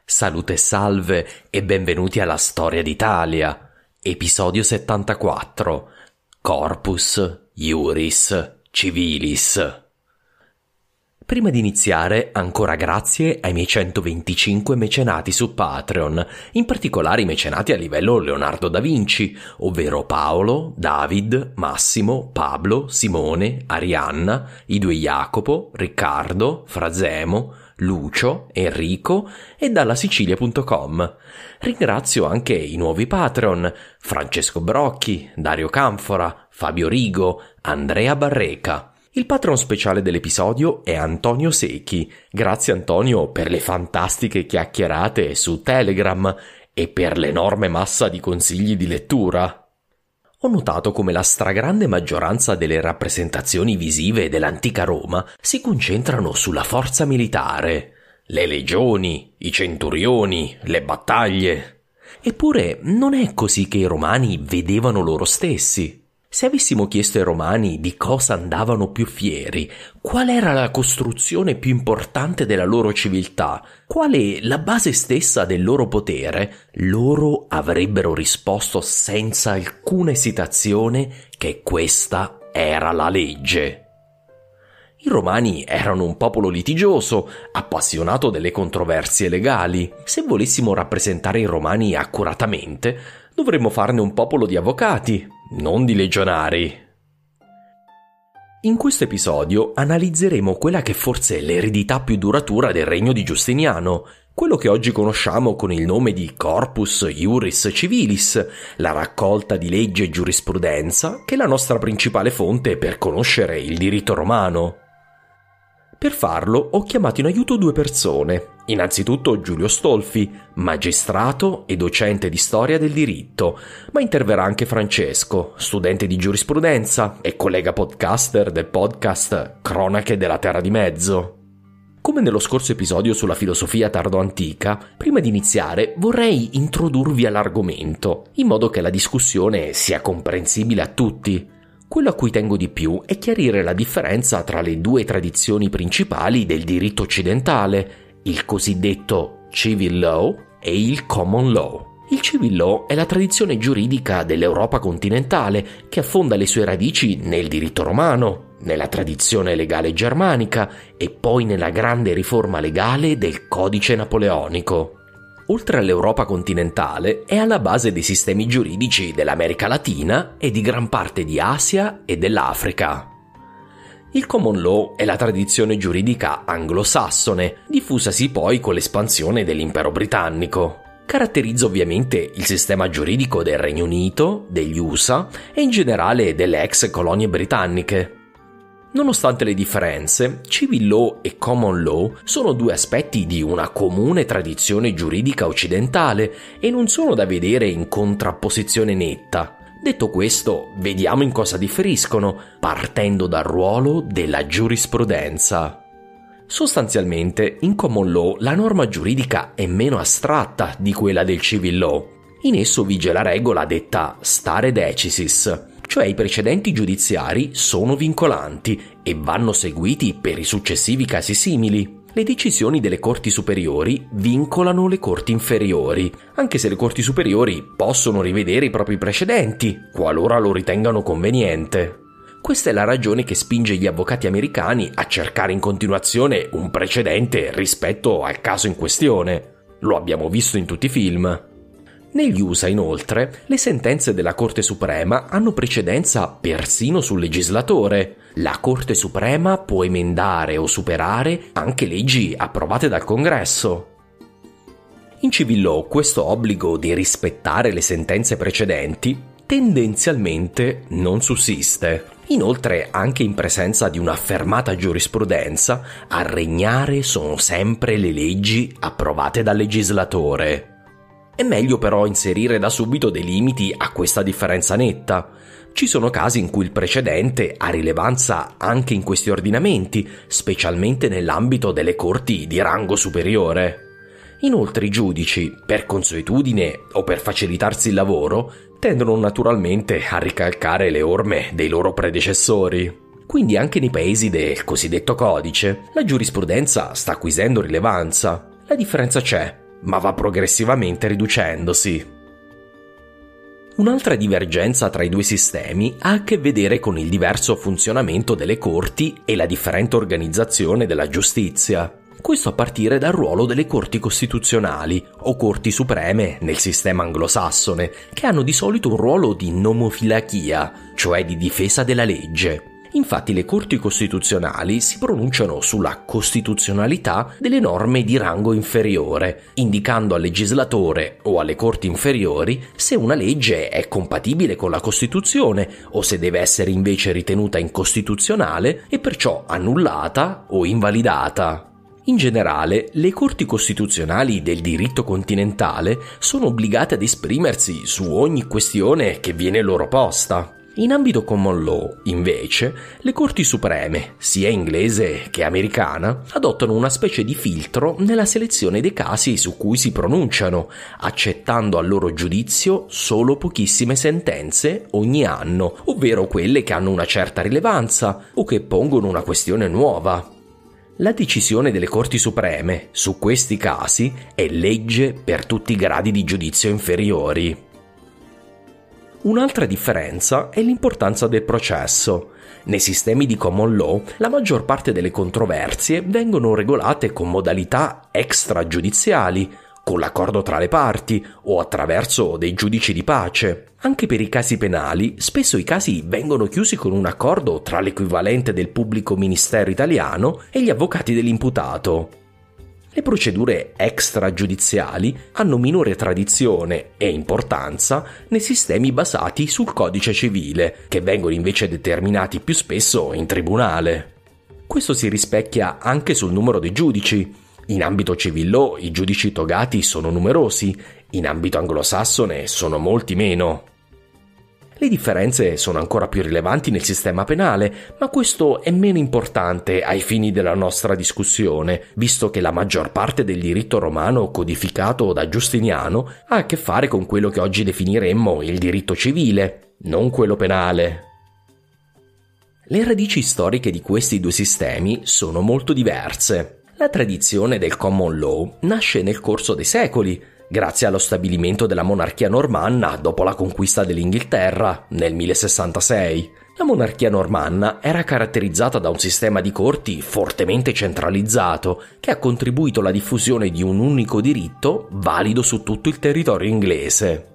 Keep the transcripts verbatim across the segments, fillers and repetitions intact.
Salute e salve e benvenuti alla Storia d'Italia, episodio settantaquattro, Corpus Iuris Civilis. Prima di iniziare, ancora grazie ai miei centoventicinque mecenati su Patreon, in particolare i mecenati a livello Leonardo da Vinci, ovvero Paolo, David, Massimo, Pablo, Simone, Arianna, i due Jacopo, Riccardo, Frazemo, Lucio, Enrico e dalla Sicilia punto com. Ringrazio anche i nuovi Patreon: Francesco Brocchi, Dario Canfora, Fabio Rigo, Andrea Barreca. Il patron speciale dell'episodio è Antonio Secchi. Grazie Antonio per le fantastiche chiacchierate su Telegram e per l'enorme massa di consigli di lettura. Ho notato come la stragrande maggioranza delle rappresentazioni visive dell'antica Roma si concentrano sulla forza militare, le legioni, i centurioni, le battaglie. Eppure non è così che i romani vedevano loro stessi. Se avessimo chiesto ai romani di cosa andavano più fieri, qual era la costruzione più importante della loro civiltà, quale la base stessa del loro potere, loro avrebbero risposto senza alcuna esitazione che questa era la legge. I romani erano un popolo litigioso, appassionato delle controversie legali. Se volessimo rappresentare i romani accuratamente, dovremmo farne un popolo di avvocati, non di legionari. In questo episodio analizzeremo quella che forse è l'eredità più duratura del regno di Giustiniano, quello che oggi conosciamo con il nome di Corpus Iuris Civilis, la raccolta di leggi e giurisprudenza che è la nostra principale fonte per conoscere il diritto romano. Per farlo ho chiamato in aiuto due persone. Innanzitutto Giulio Stolfi, magistrato e docente di storia del diritto, ma interverrà anche Francesco, studente di giurisprudenza e collega podcaster del podcast Cronache della Terra di Mezzo. Come nello scorso episodio sulla filosofia tardo-antica, prima di iniziare vorrei introdurvi all'argomento, in modo che la discussione sia comprensibile a tutti. Quello a cui tengo di più è chiarire la differenza tra le due tradizioni principali del diritto occidentale, il cosiddetto civil law e il common law. Il civil law è la tradizione giuridica dell'Europa continentale che affonda le sue radici nel diritto romano, nella tradizione legale germanica e poi nella grande riforma legale del Codice Napoleonico. Oltre all'Europa continentale, è alla base dei sistemi giuridici dell'America Latina e di gran parte di Asia e dell'Africa. Il common law è la tradizione giuridica anglosassone, diffusasi poi con l'espansione dell'impero britannico. Caratterizza ovviamente il sistema giuridico del Regno Unito, degli U S A e in generale delle ex colonie britanniche. Nonostante le differenze, civil law e common law sono due aspetti di una comune tradizione giuridica occidentale e non sono da vedere in contrapposizione netta. Detto questo, vediamo in cosa differiscono, partendo dal ruolo della giurisprudenza. Sostanzialmente, in common law la norma giuridica è meno astratta di quella del civil law. In esso vige la regola detta stare decisis, cioè i precedenti giudiziari sono vincolanti e vanno seguiti per i successivi casi simili. Le decisioni delle corti superiori vincolano le corti inferiori, anche se le corti superiori possono rivedere i propri precedenti, qualora lo ritengano conveniente. Questa è la ragione che spinge gli avvocati americani a cercare in continuazione un precedente rispetto al caso in questione. Lo abbiamo visto in tutti i film. Negli U S A, inoltre, le sentenze della Corte Suprema hanno precedenza persino sul legislatore. La Corte Suprema può emendare o superare anche leggi approvate dal Congresso. In civil law questo obbligo di rispettare le sentenze precedenti tendenzialmente non sussiste. Inoltre, anche in presenza di un'affermata giurisprudenza, a regnare sono sempre le leggi approvate dal legislatore. È meglio però inserire da subito dei limiti a questa differenza netta. Ci sono casi in cui il precedente ha rilevanza anche in questi ordinamenti, specialmente nell'ambito delle corti di rango superiore. Inoltre i giudici, per consuetudine o per facilitarsi il lavoro, tendono naturalmente a ricalcare le orme dei loro predecessori. Quindi anche nei paesi del cosiddetto codice, la giurisprudenza sta acquisendo rilevanza. La differenza c'è. ma va progressivamente riducendosi. Un'altra divergenza tra i due sistemi ha a che vedere con il diverso funzionamento delle corti e la differente organizzazione della giustizia. Questo a partire dal ruolo delle corti costituzionali o corti supreme nel sistema anglosassone, che hanno di solito un ruolo di nomofilachia, cioè di difesa della legge. Infatti le corti costituzionali si pronunciano sulla costituzionalità delle norme di rango inferiore, indicando al legislatore o alle corti inferiori se una legge è compatibile con la Costituzione o se deve essere invece ritenuta incostituzionale e perciò annullata o invalidata. In generale, le corti costituzionali del diritto continentale sono obbligate ad esprimersi su ogni questione che viene loro posta. In ambito common law, invece, le corti supreme, sia inglese che americana, adottano una specie di filtro nella selezione dei casi su cui si pronunciano, accettando al loro giudizio solo pochissime sentenze ogni anno, ovvero quelle che hanno una certa rilevanza o che pongono una questione nuova. La decisione delle Corti Supreme su questi casi è legge per tutti i gradi di giudizio inferiori. Un'altra differenza è l'importanza del processo. Nei sistemi di common law, la maggior parte delle controversie vengono regolate con modalità extragiudiziali, con l'accordo tra le parti o attraverso dei giudici di pace. Anche per i casi penali, spesso i casi vengono chiusi con un accordo tra l'equivalente del pubblico ministero italiano e gli avvocati dell'imputato. Le procedure extragiudiziali hanno minore tradizione e importanza nei sistemi basati sul codice civile, che vengono invece determinati più spesso in tribunale. Questo si rispecchia anche sul numero dei giudici. In ambito civil law i giudici togati sono numerosi, in ambito anglosassone sono molti meno. Le differenze sono ancora più rilevanti nel sistema penale, ma questo è meno importante ai fini della nostra discussione, visto che la maggior parte del diritto romano codificato da Giustiniano ha a che fare con quello che oggi definiremmo il diritto civile, non quello penale. Le radici storiche di questi due sistemi sono molto diverse. La tradizione del common law nasce nel corso dei secoli, grazie allo stabilimento della monarchia normanna dopo la conquista dell'Inghilterra nel millesessantasei. La monarchia normanna era caratterizzata da un sistema di corti fortemente centralizzato che ha contribuito alla diffusione di un unico diritto valido su tutto il territorio inglese.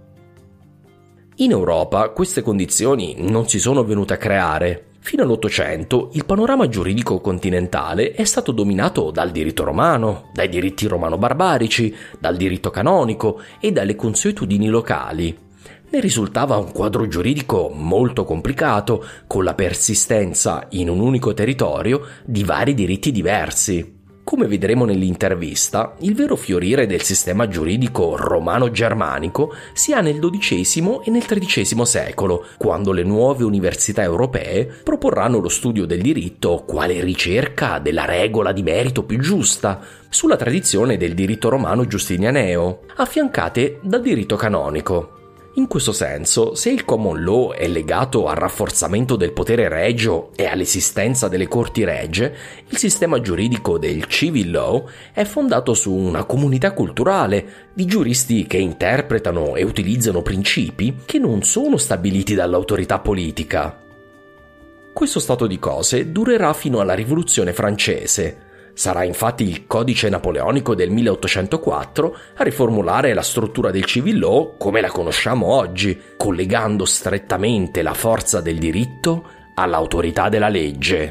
In Europa queste condizioni non si sono venute a creare. Fino all'Ottocento il panorama giuridico continentale è stato dominato dal diritto romano, dai diritti romano-barbarici, dal diritto canonico e dalle consuetudini locali. Ne risultava un quadro giuridico molto complicato, con la persistenza in un unico territorio di vari diritti diversi. Come vedremo nell'intervista, il vero fiorire del sistema giuridico romano-germanico si ha nel dodicesimo e nel tredicesimo secolo, quando le nuove università europee proporranno lo studio del diritto quale ricerca della regola di merito più giusta, sulla tradizione del diritto romano giustinianeo, affiancate dal diritto canonico. In questo senso, se il common law è legato al rafforzamento del potere regio e all'esistenza delle corti regie, il sistema giuridico del civil law è fondato su una comunità culturale di giuristi che interpretano e utilizzano principi che non sono stabiliti dall'autorità politica. Questo stato di cose durerà fino alla Rivoluzione francese. Sarà infatti il Codice Napoleonico del milleottocentoquattro a riformulare la struttura del civil law come la conosciamo oggi, collegando strettamente la forza del diritto all'autorità della legge.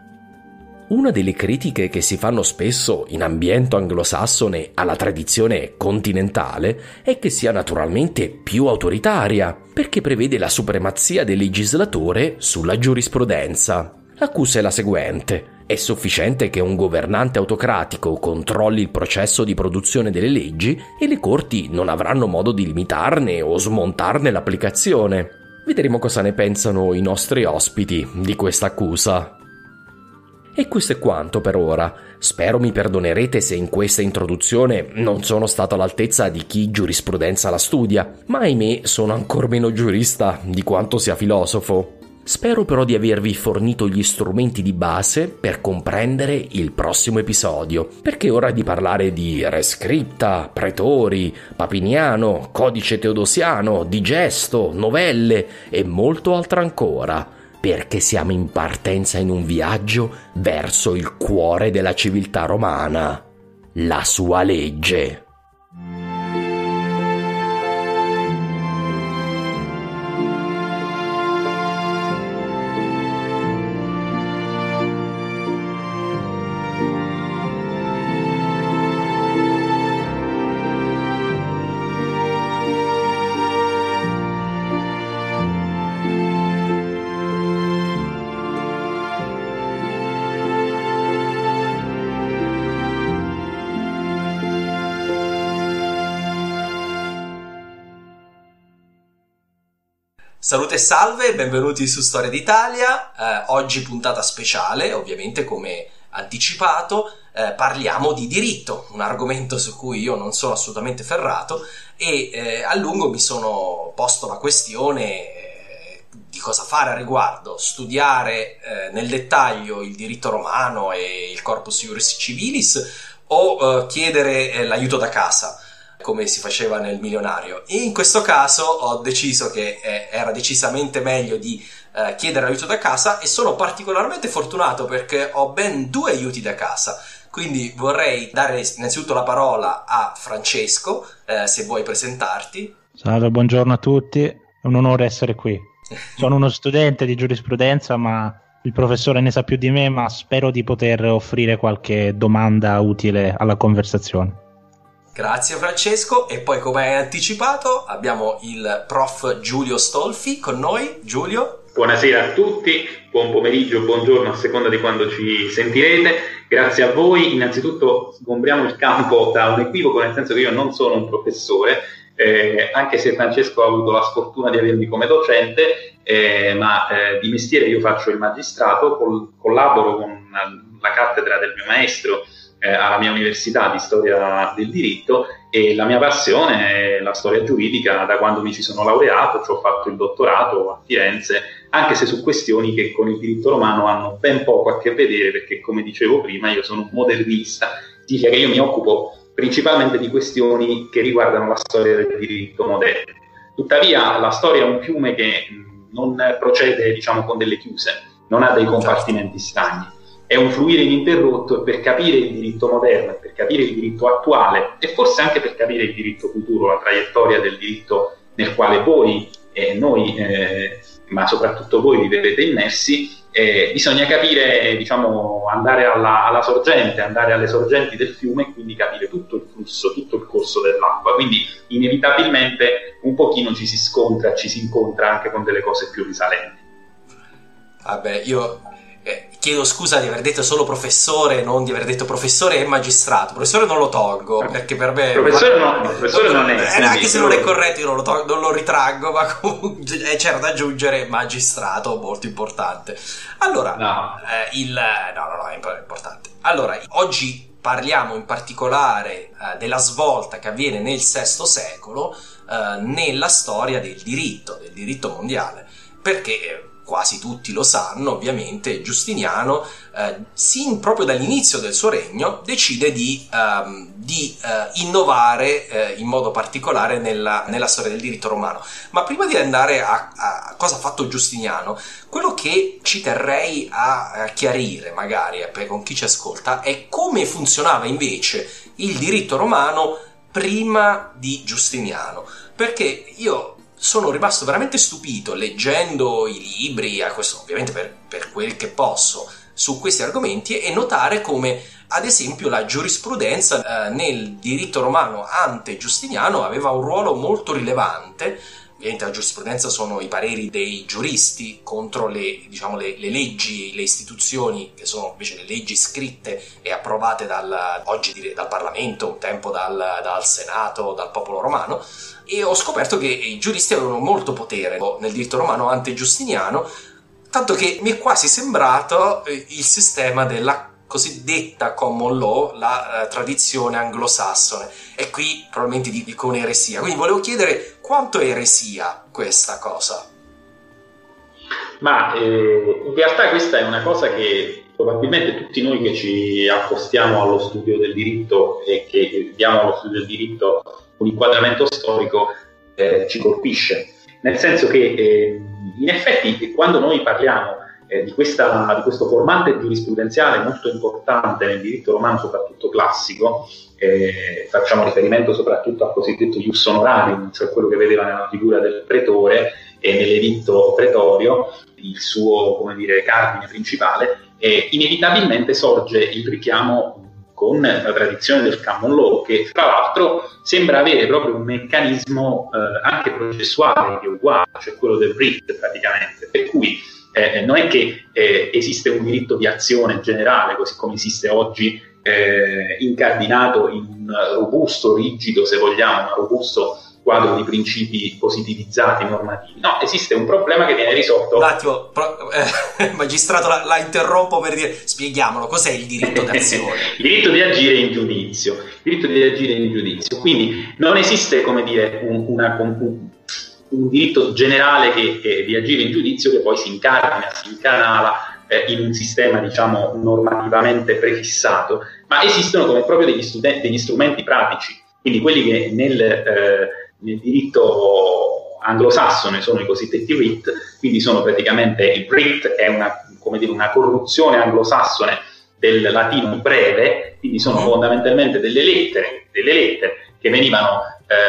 Una delle critiche che si fanno spesso in ambiente anglosassone alla tradizione continentale è che sia naturalmente più autoritaria, perché prevede la supremazia del legislatore sulla giurisprudenza. L'accusa è la seguente: è sufficiente che un governante autocratico controlli il processo di produzione delle leggi e le corti non avranno modo di limitarne o smontarne l'applicazione. Vedremo cosa ne pensano i nostri ospiti di questa accusa. E questo è quanto per ora. Spero mi perdonerete se in questa introduzione non sono stato all'altezza di chi giurisprudenza la studia, ma ahimè sono ancor meno giurista di quanto sia filosofo. Spero però di avervi fornito gli strumenti di base per comprendere il prossimo episodio, perché è ora di parlare di Rescripta, Pretori, Papiniano, Codice Teodosiano, Digesto, novelle e molto altro ancora, perché siamo in partenza in un viaggio verso il cuore della civiltà romana, la sua legge. Salute e salve, benvenuti su Storia d'Italia. Eh, oggi puntata speciale, ovviamente come anticipato, eh, parliamo di diritto, un argomento su cui io non sono assolutamente ferrato e eh, a lungo mi sono posto la questione eh, di cosa fare a riguardo, studiare eh, nel dettaglio il diritto romano e il Corpus Iuris Civilis o eh, chiedere eh, l'aiuto da casa, come si faceva nel milionario. E in questo caso ho deciso che eh, era decisamente meglio di eh, chiedere aiuto da casa, e sono particolarmente fortunato perché ho ben due aiuti da casa. Quindi vorrei dare innanzitutto la parola a Francesco, eh, se vuoi presentarti. Salve, buongiorno a tutti, è un onore essere qui. Sono uno studente di giurisprudenza, ma il professore ne sa più di me, ma spero di poter offrire qualche domanda utile alla conversazione. Grazie Francesco. E poi, come hai anticipato, abbiamo il prof Giulio Stolfi con noi. Giulio. Buonasera a tutti, buon pomeriggio, buongiorno a seconda di quando ci sentirete. Grazie a voi. Innanzitutto sgombriamo il campo da un equivoco, nel senso che io non sono un professore, eh, anche se Francesco ha avuto la sfortuna di avermi come docente, eh, ma eh, di mestiere io faccio il magistrato, col- collaboro con la cattedra del mio maestro Eh, alla mia università di storia del diritto, e la mia passione è la storia giuridica da quando mi ci sono laureato. Ci ho fatto il dottorato a Firenze, anche se su questioni che con il diritto romano hanno ben poco a che vedere, perché, come dicevo prima, io sono un modernista, significa che io mi occupo principalmente di questioni che riguardano la storia del diritto moderno. Tuttavia la storia è un fiume che mh, non procede, diciamo, con delle chiuse, non ha dei compartimenti stagni. È un fluire ininterrotto, e per capire il diritto moderno, per capire il diritto attuale e forse anche per capire il diritto futuro, la traiettoria del diritto nel quale voi e eh, noi, eh, ma soprattutto voi, vivrete immersi, eh, bisogna capire, diciamo, andare alla, alla sorgente, andare alle sorgenti del fiume, e quindi capire tutto il flusso, tutto il corso dell'acqua. Quindi inevitabilmente un pochino ci si scontra, ci si incontra anche con delle cose più risalenti. Vabbè, io Eh, chiedo scusa di aver detto solo professore, non di aver detto professore e magistrato. Professore non lo tolgo, perché per me professore, ma, no, professore non, non è, eh, anche se non è corretto io non lo, tolgo, non lo ritraggo, ma comunque eh, c'era da aggiungere magistrato, molto importante. Allora no. eh, il no no no è importante. Allora, oggi parliamo in particolare eh, della svolta che avviene nel sesto secolo eh, nella storia del diritto, del diritto mondiale, perché eh, quasi tutti lo sanno, ovviamente, Giustiniano, eh, sin proprio dall'inizio del suo regno, decide di, ehm, di eh, innovare eh, in modo particolare nella, nella storia del diritto romano. Ma prima di andare a, a cosa ha fatto Giustiniano, quello che ci terrei a, a chiarire, magari, eh, per, con chi ci ascolta, è come funzionava invece il diritto romano prima di Giustiniano. Perché io sono rimasto veramente stupito leggendo i libri, a questo, ovviamente per, per quel che posso, su questi argomenti, e notare come, ad esempio, la giurisprudenza eh, nel diritto romano ante Giustiniano aveva un ruolo molto rilevante. Ovviamente la giurisprudenza sono i pareri dei giuristi contro le, diciamo, le, le leggi, le istituzioni, che sono invece le leggi scritte e approvate dal, oggi direi, dal Parlamento, un tempo dal, dal Senato, dal popolo romano. E ho scoperto che i giuristi avevano molto potere nel diritto romano ante Giustiniano, tanto che mi è quasi sembrato il sistema della cosiddetta common law, la uh, tradizione anglosassone. E qui probabilmente dico un'eresia, quindi volevo chiedere quanto è eresia questa cosa. Ma eh, in realtà questa è una cosa che probabilmente tutti noi che ci accostiamo allo studio del diritto e che diamo allo studio del diritto un inquadramento storico eh, ci colpisce, nel senso che eh, in effetti quando noi parliamo eh, di, questa, di questo formante giurisprudenziale molto importante nel diritto romano, soprattutto classico, eh, facciamo riferimento soprattutto al cosiddetto ius honorarium, cioè quello che vedeva nella figura del pretore e nell'editto pretorio il suo, come dire, cardine principale, e inevitabilmente sorge il richiamo con la tradizione del common law, che fra l'altro sembra avere proprio un meccanismo eh, anche processuale che è uguale, cioè quello del writ praticamente, per cui eh, non è che eh, esiste un diritto di azione generale, così come esiste oggi, eh, incardinato in un robusto, rigido, se vogliamo, un robusto quadro di principi positivizzati normativi. No, esiste un problema che viene risolto. Un attimo, pro, eh, magistrato, la, la interrompo per dire, spieghiamolo, cos'è il diritto d'azione? Il diritto di agire in giudizio. Il diritto di agire in giudizio. Quindi non esiste, come dire, un, una, un, un diritto generale che, che di agire in giudizio che poi si incardina, si incanala eh, in un sistema, diciamo, normativamente prefissato, ma esistono come proprio degli, studenti, degli strumenti pratici. Quindi quelli che nel eh, nel diritto anglosassone sono i cosiddetti writ, quindi sono praticamente il writ è una, come dire, una corruzione anglosassone del latino breve, quindi sono fondamentalmente delle lettere, delle lettere che venivano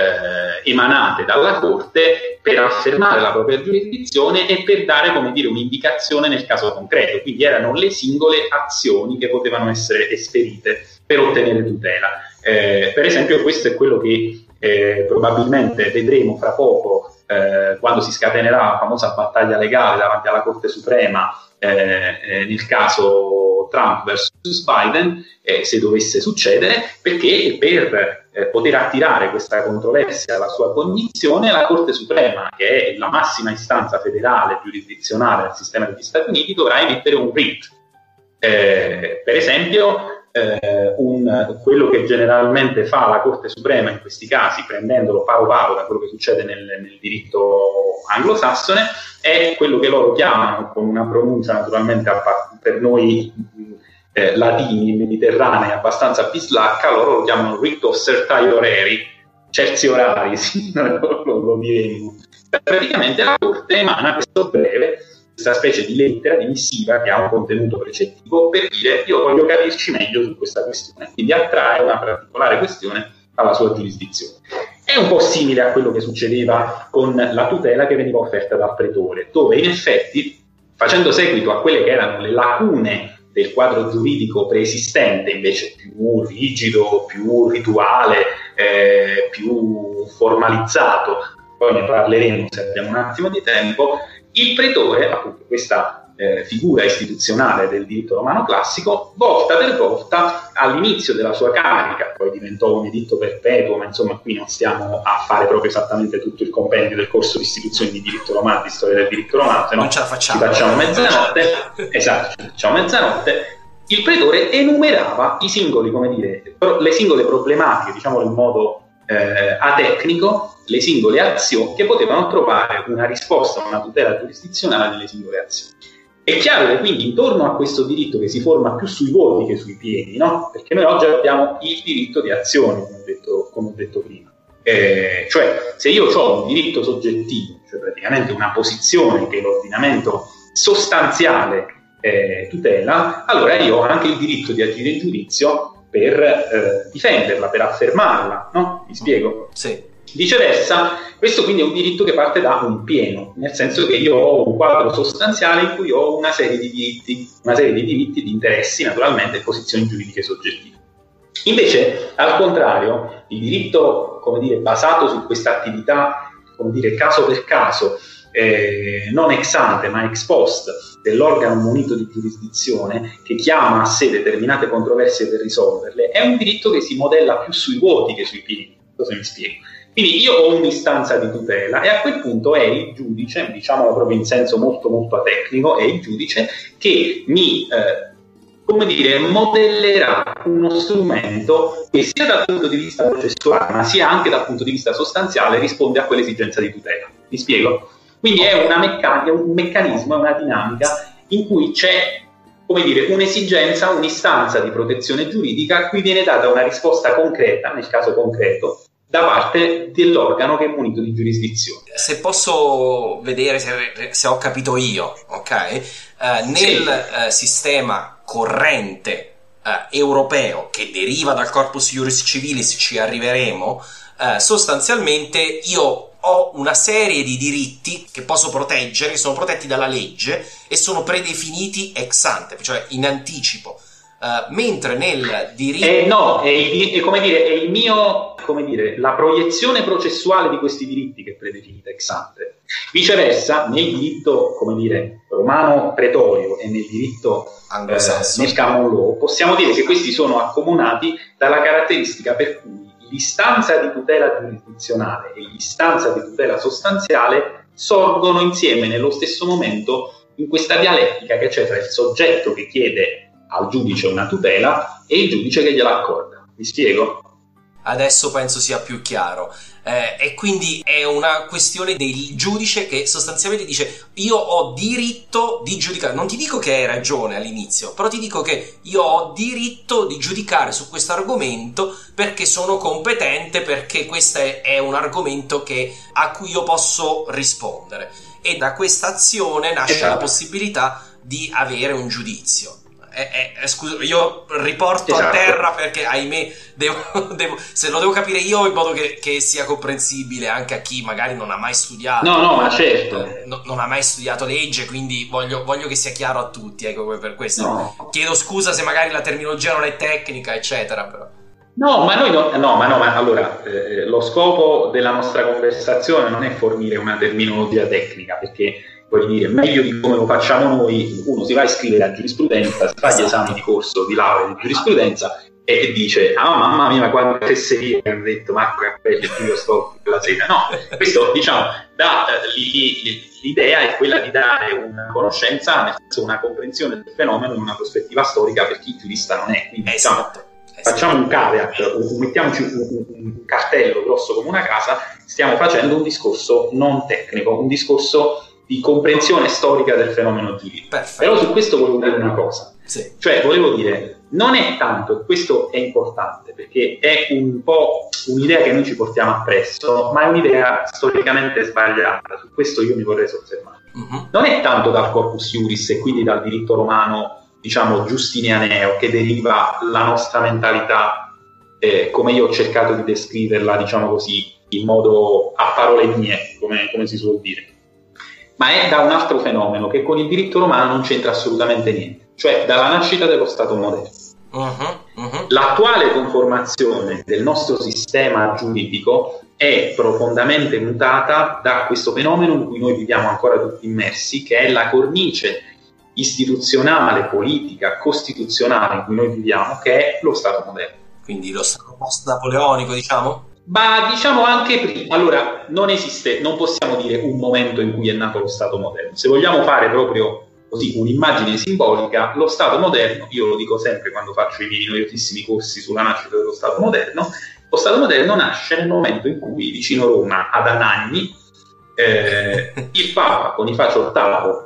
eh, emanate dalla Corte per affermare la propria giurisdizione e per dare, come dire, un'indicazione nel caso concreto, quindi erano le singole azioni che potevano essere esperite per ottenere tutela. Eh, per esempio questo è quello che Eh, probabilmente vedremo fra poco eh, quando si scatenerà la famosa battaglia legale davanti alla Corte Suprema eh, eh, nel caso Trump versus Biden, eh, se dovesse succedere, perché per eh, poter attirare questa controversia alla sua cognizione la Corte Suprema, che è la massima istanza federale giurisdizionale del sistema degli Stati Uniti, dovrà emettere un writ. Eh, per esempio Eh, un, quello che generalmente fa la Corte Suprema in questi casi, prendendolo paro paro da quello che succede nel, nel diritto anglosassone, è quello che loro chiamano, con una pronuncia naturalmente per noi eh, latini e mediterranei abbastanza bislacca, loro lo chiamano writ of certiorari, certiorari, sì, noi lo, lo, lo diremmo. Praticamente la Corte emana questo breve, questa specie di lettera, di missiva che ha un contenuto precettivo per dire io voglio capirci meglio su questa questione, quindi attrae una particolare questione alla sua giurisdizione. È un po' simile a quello che succedeva con la tutela che veniva offerta dal pretore, dove in effetti, facendo seguito a quelle che erano le lacune del quadro giuridico preesistente, invece più rigido, più rituale, eh, più formalizzato, poi ne parleremo se abbiamo un attimo di tempo, il pretore, appunto questa eh, figura istituzionale del diritto romano classico, volta per volta all'inizio della sua carica, poi diventò un editto perpetuo, ma insomma qui non stiamo a fare proprio esattamente tutto il compendio del corso di istituzioni di diritto romano, di storia del diritto romano, se no non ce la facciamo, ci facciamo mezzanotte, esatto, ci facciamo mezzanotte. Il pretore enumerava i singoli, come dire, le singole problematiche, diciamolo in modo eh, atecnico, le singole azioni che potevano trovare una risposta, una tutela giurisdizionale nelle singole azioni. È chiaro che quindi intorno a questo diritto che si forma più sui voti che sui piedi, no? Perché noi oggi abbiamo il diritto di azione, come ho detto, come ho detto prima. Eh, cioè, se io ho un diritto soggettivo, cioè praticamente una posizione che l'ordinamento sostanziale eh, tutela, allora io ho anche il diritto di agire in giudizio per eh, difenderla, per affermarla, no? Mi spiego? Sì. Viceversa, questo quindi è un diritto che parte da un pieno, nel senso che io ho un quadro sostanziale in cui ho una serie di diritti, una serie di diritti, di interessi, naturalmente, e posizioni giuridiche soggettive. Invece, al contrario, il diritto, come dire, basato su questa attività, come dire, caso per caso, eh, non ex ante ma ex post dell'organo munito di giurisdizione che chiama a sé determinate controversie per risolverle, è un diritto che si modella più sui voti che sui pieni. Se mi spiego. Quindi io ho un'istanza di tutela e a quel punto è il giudice, diciamolo proprio in senso molto molto atecnico, è il giudice che mi, eh, come dire, modellerà uno strumento che sia dal punto di vista processuale ma sia anche dal punto di vista sostanziale risponde a quell'esigenza di tutela. Mi spiego? Quindi è una meccanica, un meccanismo, è una dinamica in cui c'è, come dire, un'esigenza, un'istanza di protezione giuridica a cui viene data una risposta concreta, nel caso concreto, da parte dell'organo che è munito di giurisdizione. Se posso vedere se, se ho capito io, ok? Eh, nel sì. eh, sistema corrente eh, europeo che deriva dal Corpus Iuris Civilis, ci arriveremo, eh, sostanzialmente io ho una serie di diritti che posso proteggere, che sono protetti dalla legge e sono predefiniti ex ante, cioè in anticipo. Uh, mentre nel diritto eh, no, è, il, è come dire, è il mio, come dire, la proiezione processuale di questi diritti che è predefinita ex ante. Viceversa, nel diritto, come dire, romano pretorio e nel diritto anglosassone, eh, nel common law, possiamo dire che questi sono accomunati dalla caratteristica per cui l'istanza di tutela giurisdizionale e l'istanza di tutela sostanziale sorgono insieme nello stesso momento in questa dialettica che c'è tra il soggetto che chiede al giudice una tutela e il giudice che gliela accorda. Mi spiego? Adesso penso sia più chiaro. Eh, e quindi è una questione del giudice che sostanzialmente dice: io ho diritto di giudicare. Non ti dico che hai ragione all'inizio, però ti dico che io ho diritto di giudicare su questo argomento perché sono competente, perché questo è, è un argomento che, a cui io posso rispondere. E da questa azione nasce esatto. la possibilità di avere un giudizio. Eh, eh, scusa, io riporto esatto. a terra perché ahimè devo, devo, se lo devo capire io in modo che, che sia comprensibile anche a chi magari non ha mai studiato. No, no, ma certo. Eh, no, non ha mai studiato legge, quindi voglio, voglio che sia chiaro a tutti, ecco, per questo no. chiedo scusa se magari la terminologia non è tecnica, eccetera, però. No, ma noi no, no, ma no, ma allora eh, lo scopo della nostra conversazione non è fornire una terminologia tecnica, perché voglio dire, meglio di come lo facciamo noi, uno si va a iscrivere a giurisprudenza, si fa gli esami di corso di laurea di giurisprudenza e dice: ah mamma mia, ma quante fesserie hanno detto Marco Cappelli, io sto la sera. No, questo diciamo, da, l'idea è quella di dare una conoscenza, nel senso una comprensione del fenomeno in una prospettiva storica per chi giurista non è. Quindi diciamo, facciamo un caveat, mettiamoci un, un, un cartello grosso come una casa, stiamo facendo un discorso non tecnico, un discorso di comprensione storica del fenomeno giuridico. Però su questo volevo dire una cosa, sì. cioè volevo dire, non è tanto, e questo è importante perché è un po' un'idea che noi ci portiamo appresso, ma è un'idea storicamente sbagliata, su questo io mi vorrei soffermare. Uh-huh. Non è tanto dal corpus iuris e quindi dal diritto romano, diciamo, giustinianeo, che deriva la nostra mentalità, eh, come io ho cercato di descriverla, diciamo così, in modo a parole mie, come, come si suol dire, ma è da un altro fenomeno che con il diritto romano non c'entra assolutamente niente, cioè dalla nascita dello Stato moderno. Uh-huh, uh-huh. L'attuale conformazione del nostro sistema giuridico è profondamente mutata da questo fenomeno in cui noi viviamo ancora tutti immersi, che è la cornice istituzionale, politica, costituzionale in cui noi viviamo, che è lo Stato moderno. Quindi lo Stato post-napoleonico, diciamo? Ma diciamo anche prima. Allora, non esiste, non possiamo dire un momento in cui è nato lo Stato moderno. Se vogliamo fare proprio così un'immagine simbolica, lo Stato moderno, io lo dico sempre quando faccio i miei noiosissimi corsi sulla nascita dello Stato moderno, lo Stato moderno nasce nel momento in cui vicino Roma, ad Anagni, eh, il Papa Bonifacio ottavo,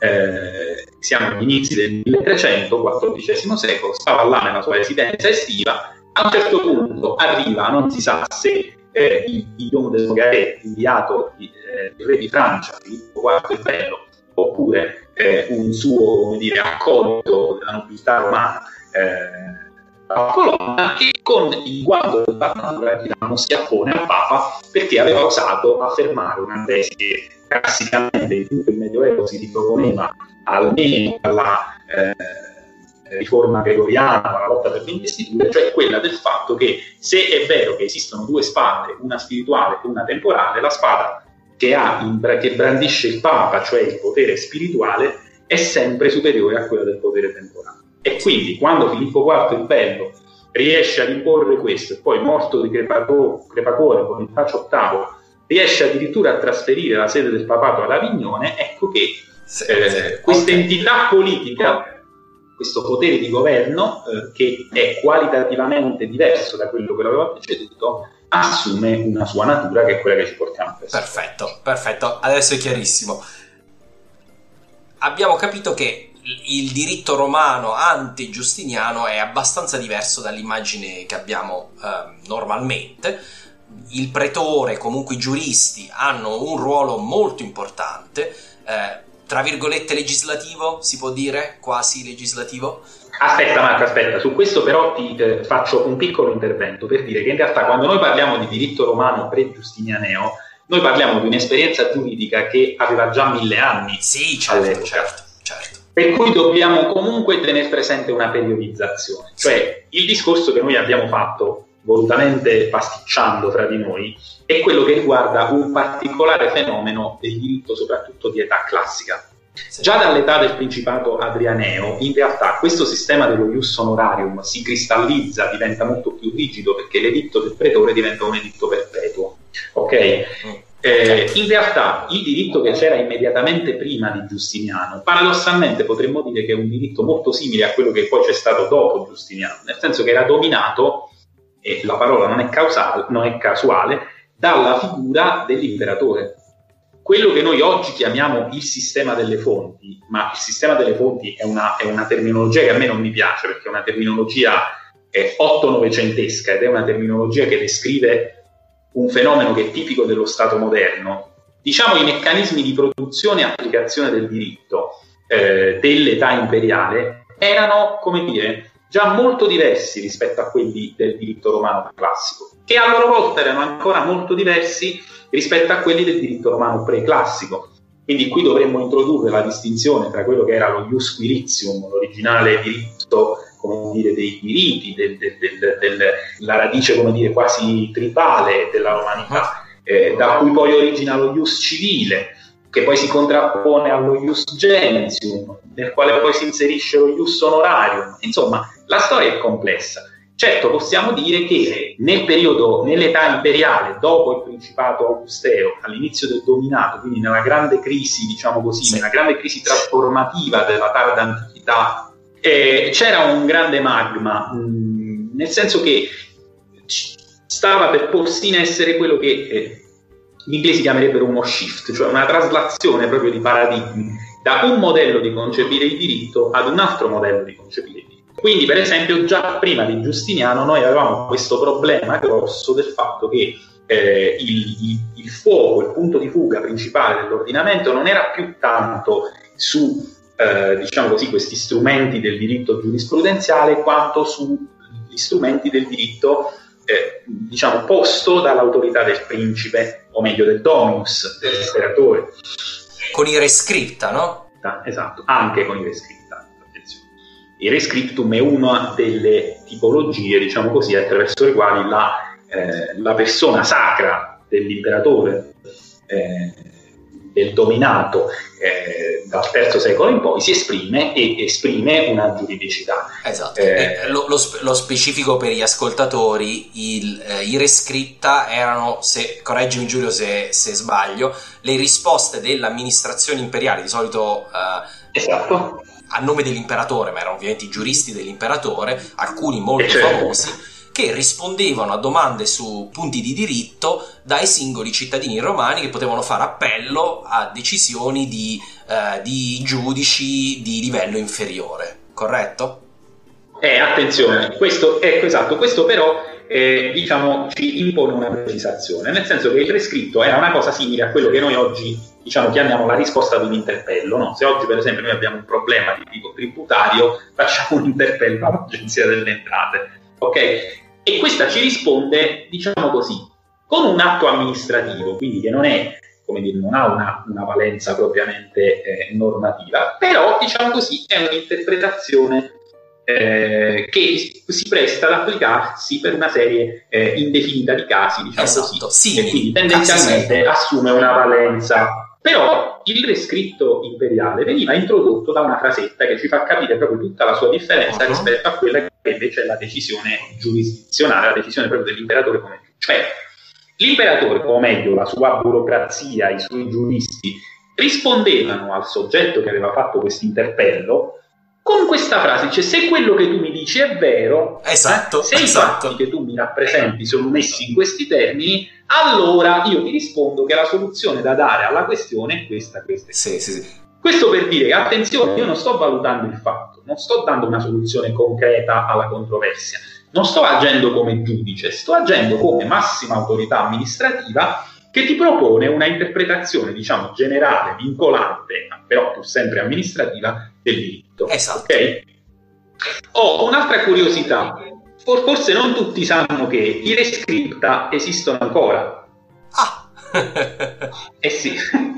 eh, siamo agli inizi del milletrecento, quattordicesimo secolo, stava là nella sua residenza estiva. A un certo punto arriva, non si sa se eh, il Guillaume de Nogaret, inviato di, eh, il re di Francia, Filippo quarto il Bello, oppure eh, un suo, come dire, accolito della nobiltà romana eh, a Colonna, che con il guardo del Papa Naturale si oppone al Papa perché aveva osato affermare una tesi che classicamente in tutto il Medioevo si riproponeva almeno alla eh, riforma gregoriana, la lotta per le investiture, cioè quella del fatto che se è vero che esistono due spade, una spirituale e una temporale, la spada che, ha in, che brandisce il Papa, cioè il potere spirituale, è sempre superiore a quella del potere temporale. E quindi quando Filippo quarto il Bello riesce ad imporre questo e poi, morto di crepato, crepacore con il Bonifacio ottavo, riesce addirittura a trasferire la sede del papato ad Avignone, ecco che eh, questa entità politica, questo potere di governo, eh, che è qualitativamente diverso da quello che lo aveva preceduto, assume una sua natura che è quella che ci portiamo a Perfetto, perfetto, adesso è chiarissimo. Abbiamo capito che il diritto romano ante-giustiniano è abbastanza diverso dall'immagine che abbiamo eh, normalmente. Il pretore, comunque i giuristi, hanno un ruolo molto importante, eh, tra virgolette legislativo, si può dire, quasi legislativo. Aspetta Marco, aspetta, su questo però ti eh, faccio un piccolo intervento per dire che in realtà quando noi parliamo di diritto romano pre-giustinianeo, noi parliamo di un'esperienza giuridica che aveva già mille anni. Sì, certo, certo, certo. Per cui dobbiamo comunque tenere presente una periodizzazione, cioè il discorso che noi abbiamo fatto volutamente pasticciando fra di noi è quello che riguarda un particolare fenomeno del diritto soprattutto di età classica. Sì. Già dall'età del Principato Adrianeo in realtà questo sistema dello ius honorarium si cristallizza, diventa molto più rigido perché l'editto del pretore diventa un editto perpetuo, ok? Mm. Eh, in realtà il diritto che c'era immediatamente prima di Giustiniano paradossalmente potremmo dire che è un diritto molto simile a quello che poi c'è stato dopo Giustiniano, nel senso che era dominato, e la parola non è, causale, non è casuale, dalla figura dell'imperatore. Quello che noi oggi chiamiamo il sistema delle fonti, ma il sistema delle fonti è una, è una terminologia che a me non mi piace perché è una terminologia eh, otto-novecentesca ed è una terminologia che descrive un fenomeno che è tipico dello Stato moderno. Diciamo i meccanismi di produzione e applicazione del diritto eh, dell'età imperiale erano, come dire, già molto diversi rispetto a quelli del diritto romano classico, che a loro volta erano ancora molto diversi rispetto a quelli del diritto romano preclassico. Quindi qui dovremmo introdurre la distinzione tra quello che era lo ius quiritium, l'originale diritto, come dire, dei quiriti, del, del, del, del, la radice, come dire, quasi tribale della romanità, eh, da cui poi origina lo ius civile, che poi si contrappone allo ius gentium, nel quale poi si inserisce lo ius honorarium. Insomma, la storia è complessa. Certo, possiamo dire che nel periodo, nell'età imperiale, dopo il Principato Augusteo, all'inizio del dominato, quindi nella grande crisi, diciamo così, sì. nella grande crisi trasformativa della tarda antichità, eh, c'era un grande magma, mh, nel senso che stava per porsi in essere quello che eh, gli inglesi chiamerebbero uno shift, cioè una traslazione proprio di paradigmi, da un modello di concepire il diritto ad un altro modello di concepire il diritto. Quindi, per esempio, già prima di Giustiniano noi avevamo questo problema grosso del fatto che eh, il, il, il fuoco, il punto di fuga principale dell'ordinamento non era più tanto su, eh, diciamo così, questi strumenti del diritto giurisprudenziale, quanto sugli strumenti del diritto, eh, diciamo, posto dall'autorità del principe, o meglio del dominus, dell'imperatore. Con i rescripta, no? Esatto, anche con i rescripta. Il rescriptum è una delle tipologie, diciamo così, attraverso le quali la, eh, la persona sacra dell'imperatore, eh, del dominato, eh, dal terzo secolo in poi, si esprime e esprime una giuridicità. Esatto. Eh, lo, lo, lo specifico per gli ascoltatori, il, eh, i rescripta erano, se, correggimi Giulio se, se sbaglio, le risposte dell'amministrazione imperiale, di solito eh, esatto. a nome dell'imperatore, ma erano ovviamente i giuristi dell'imperatore, alcuni molto certo. famosi, che rispondevano a domande su punti di diritto dai singoli cittadini romani che potevano fare appello a decisioni di, eh, di giudici di livello inferiore, corretto? Eh, attenzione, questo, ecco, esatto, questo però eh, diciamo ci impone una precisazione, nel senso che il prescritto era una cosa simile a quello che noi oggi, diciamo, chiamiamo la risposta ad un interpello, no? Se oggi per esempio noi abbiamo un problema di tipo tributario, facciamo un interpello all'Agenzia delle Entrate, ok? E questa ci risponde, diciamo così, con un atto amministrativo, quindi che non è, come dire, non ha una, una valenza propriamente eh, normativa, però, diciamo così, è un'interpretazione eh, che si presta ad applicarsi per una serie eh, indefinita di casi, diciamo esatto, così, sì, e quindi tendenzialmente assume una valenza. Però il rescritto imperiale veniva introdotto da una frasetta che ci fa capire proprio tutta la sua differenza uh-huh. rispetto a quella che invece è la decisione giurisdizionale, la decisione proprio dell'imperatore come cioè l'imperatore, o meglio la sua burocrazia, i suoi giuristi rispondevano al soggetto che aveva fatto questo interpello con questa frase, cioè se quello che tu mi dici è vero, esatto, eh, se esatto. i fatti che tu mi rappresenti sono messi in questi termini, allora io ti rispondo che la soluzione da dare alla questione è questa, questa. Sì, sì, sì. Questo per dire che, attenzione, io non sto valutando il fatto, non sto dando una soluzione concreta alla controversia, non sto agendo come giudice, sto agendo come massima autorità amministrativa che ti propone una interpretazione, diciamo, generale, vincolante, però pur sempre amministrativa, del diritto. Esatto. Okay? Ho un'altra curiosità. Forse non tutti sanno che i rescripta esistono ancora. Ah! Eh sì.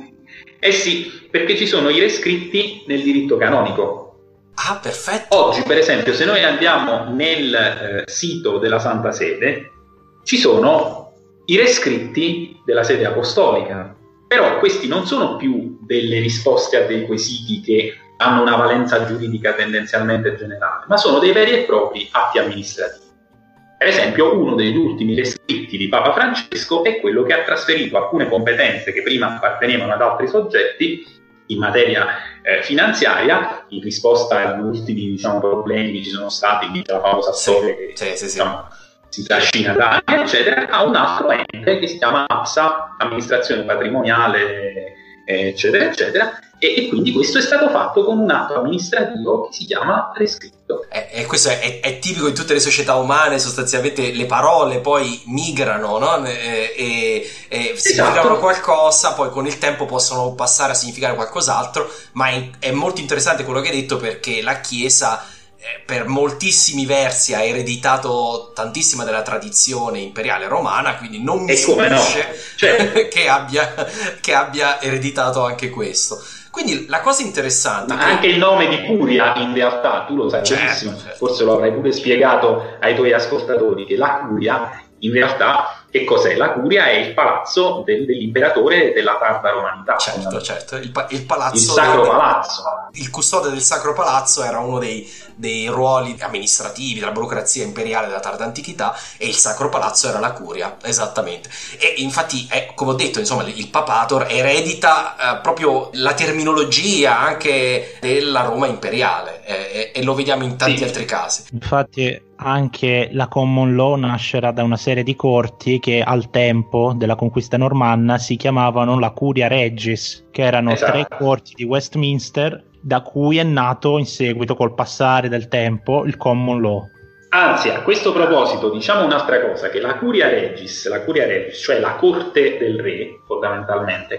Eh sì, perché ci sono i rescritti nel diritto canonico. Ah, perfetto. Oggi, per esempio, se noi andiamo nel eh, sito della Santa Sede, ci sono i rescritti della sede apostolica, però questi non sono più delle risposte a dei quesiti che hanno una valenza giuridica tendenzialmente generale, ma sono dei veri e propri atti amministrativi. Per esempio, uno degli ultimi rescritti di Papa Francesco è quello che ha trasferito alcune competenze che prima appartenevano ad altri soggetti in materia eh, finanziaria, in risposta agli ultimi, diciamo, problemi che ci sono stati, la famosa storia che sì, sì, sì. Diciamo, si trascina da anni, eccetera, a un altro ente che si chiama APSA, amministrazione patrimoniale, eccetera, eccetera, e, e quindi questo è stato fatto con un atto amministrativo che si chiama rescritto. E, e questo è, è, è tipico di tutte le società umane, sostanzialmente le parole poi migrano, no? e, e, e significano esatto. qualcosa, poi con il tempo possono passare a significare qualcos'altro, ma è, è molto interessante quello che hai detto, perché la Chiesa per moltissimi versi ha ereditato tantissima della tradizione imperiale romana, quindi non mi stupisce no. cioè, che, abbia, che abbia ereditato anche questo. Quindi la cosa interessante ma che... anche il nome di Curia, in realtà tu lo sai benissimo, certo, certo. Forse lo avrai pure spiegato ai tuoi ascoltatori, che la Curia in realtà che cos'è? La Curia è il palazzo del, dell'imperatore della tarda romanità. Certo, certo, il, pa- il palazzo, il Sacro del, Palazzo. Il custode del Sacro Palazzo era uno dei, dei ruoli amministrativi della burocrazia imperiale della tarda antichità, e il Sacro Palazzo era la Curia, esattamente. E infatti, è, come ho detto, insomma, il papato eredita eh, proprio la terminologia anche della Roma imperiale, eh, e, e lo vediamo in tanti sì. altri casi. Infatti anche la common law nascerà da una serie di corti che al tempo della conquista normanna si chiamavano la Curia Regis, che erano esatto. tre corti di Westminster, da cui è nato in seguito, col passare del tempo, il common law. Anzi, a questo proposito diciamo un'altra cosa, che la Curia Regis, la Curia Regis, cioè la corte del re fondamentalmente,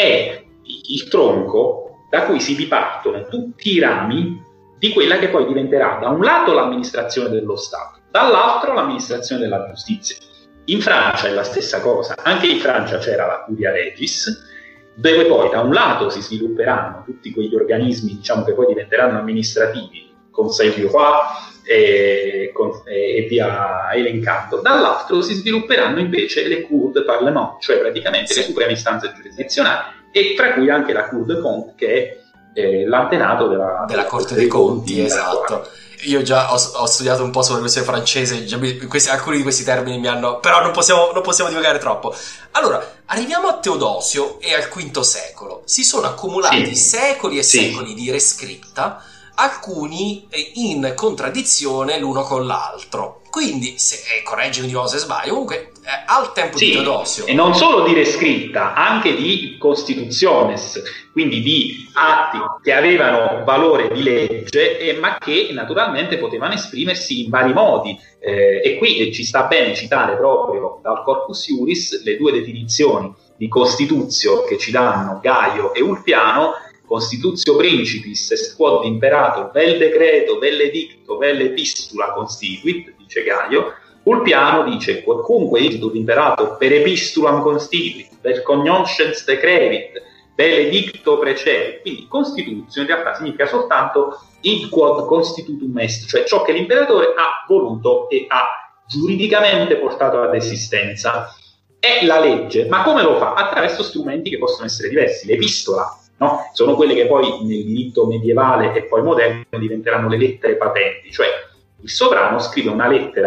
è il tronco da cui si dipartono tutti i rami di quella che poi diventerà da un lato l'amministrazione dello Stato, dall'altro l'amministrazione della giustizia. In Francia è la stessa cosa, anche in Francia c'era la Curia Regis, dove poi da un lato si svilupperanno tutti quegli organismi, diciamo, che poi diventeranno amministrativi, Conseil du Roi e, e via elencando, dall'altro si svilupperanno invece le Cour de Parlement, cioè praticamente sì. le supreme istanze giurisdizionali, e tra cui anche la Cour de Compte, che è Eh, l'antenato della, della Corte dei Conti, conti esatto. Io già ho, ho studiato un po' sulla questione francese, già mi, questi, alcuni di questi termini mi hanno... però non possiamo, non possiamo divagare troppo. Allora, arriviamo a Teodosio e al quinto secolo. Si sono accumulati sì. secoli e sì. secoli di rescripta, alcuni in contraddizione l'uno con l'altro. Quindi, se, eh, correggimi di nuovo se sbaglio, comunque eh, al tempo sì, di Teodosio... E non solo di rescritta, anche di constitutiones, quindi di atti che avevano valore di legge, eh, ma che naturalmente potevano esprimersi in vari modi. Eh, e qui eh, ci sta bene citare proprio dal Corpus Iuris le due definizioni di constitutio che ci danno Gaio e Ulpiano. Constitutio principis est quod imperator vel decreto, vel edicto, vel epistula constituit, dice Gaio. Ulpiano dice qualcunque igitur imperator per epistulam constituit, vel cognoscens decrevit, vel edicto precedit. Quindi constitutio in realtà significa soltanto id quod constitutum est, cioè ciò che l'imperatore ha voluto e ha giuridicamente portato ad esistenza. È la legge, ma come lo fa? Attraverso strumenti che possono essere diversi. L'epistola, no? Sono quelle che poi nel diritto medievale e poi moderno diventeranno le lettere patenti, cioè il sovrano scrive una lettera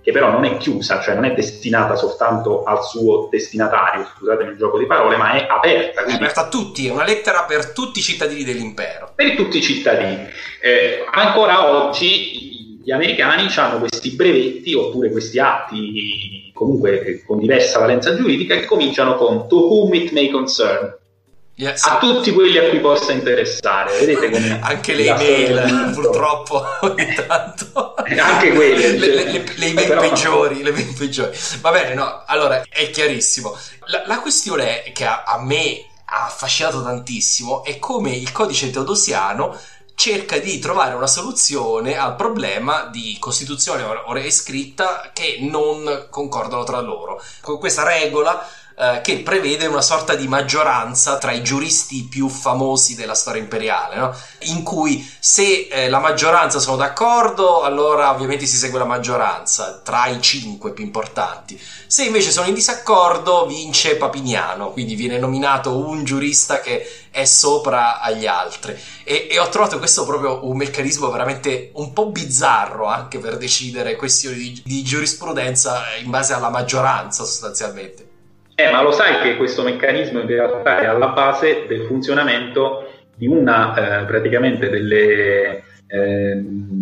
che però non è chiusa, cioè non è destinata soltanto al suo destinatario, scusatemi il gioco di parole, ma è aperta. È aperta a tutti, è una lettera per tutti i cittadini dell'impero. Per tutti i cittadini. Eh, ancora oggi gli americani hanno questi brevetti oppure questi atti comunque con diversa valenza giuridica che cominciano con "to whom it may concern". Yes. A tutti quelli a cui possa interessare. Vedete come anche le email purtroppo ogni tanto anche quelle le, le, le, le email però... peggiori le email peggiori va bene, no, allora è chiarissimo. La, la questione che a, a me ha affascinato tantissimo è come il codice teodosiano cerca di trovare una soluzione al problema di costituzione ora scritta che non concordano tra loro, con questa regola eh, che prevede una sorta di maggioranza tra i giuristi più famosi della storia imperiale, no? In cui se eh, la maggioranza sono d'accordo, allora ovviamente si segue la maggioranza tra i cinque più importanti. Se invece sono in disaccordo, vince Papiniano, quindi viene nominato un giurista che è sopra agli altri. E, e ho trovato questo proprio un meccanismo veramente un po' bizzarro anche per decidere questioni di, di giurisprudenza in base alla maggioranza, sostanzialmente. Eh, ma lo sai che questo meccanismo in realtà è alla base del funzionamento di una, eh, praticamente delle, eh,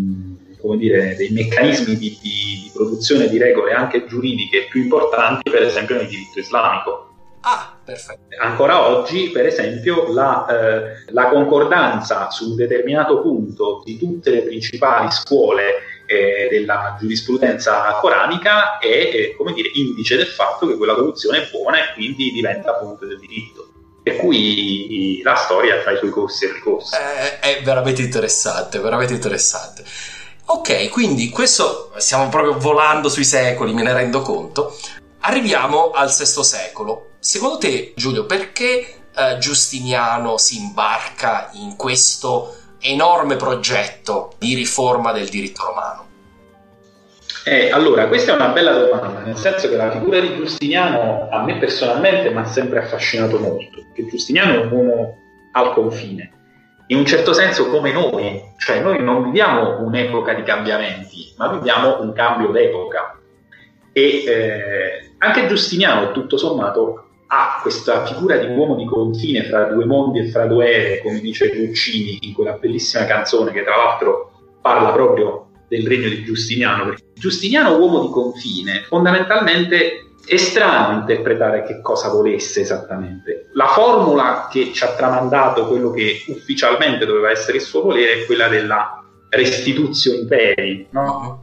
come dire, dei meccanismi di, di, di produzione di regole anche giuridiche più importanti, per esempio nel diritto islamico. Ah, perfetto. Ancora oggi, per esempio, la, eh, la concordanza su un determinato punto di tutte le principali scuole eh, della giurisprudenza coranica è, eh, come dire, indice del fatto che quella soluzione è buona e quindi diventa fonte del diritto. Per cui la storia fa i suoi corsi e ricorsi. È, è veramente interessante, veramente interessante. Ok, quindi questo stiamo proprio volando sui secoli, me ne rendo conto. Arriviamo al sesto secolo. Secondo te, Giulio, perché eh, Giustiniano si imbarca in questo enorme progetto di riforma del diritto romano? Eh, allora, questa è una bella domanda, nel senso che la figura di Giustiniano a me personalmente mi ha sempre affascinato molto, perché Giustiniano è un uomo al confine, in un certo senso come noi, cioè noi non viviamo un'epoca di cambiamenti, ma viviamo un cambio d'epoca. E eh, anche Giustiniano, tutto sommato, ha questa figura di uomo di confine fra due mondi e fra due ere, come dice Guccini in quella bellissima canzone che tra l'altro parla proprio del regno di Giustiniano. Perché Giustiniano, uomo di confine, fondamentalmente è strano interpretare che cosa volesse esattamente. La formula che ci ha tramandato quello che ufficialmente doveva essere il suo volere è quella della restitutio imperi, no?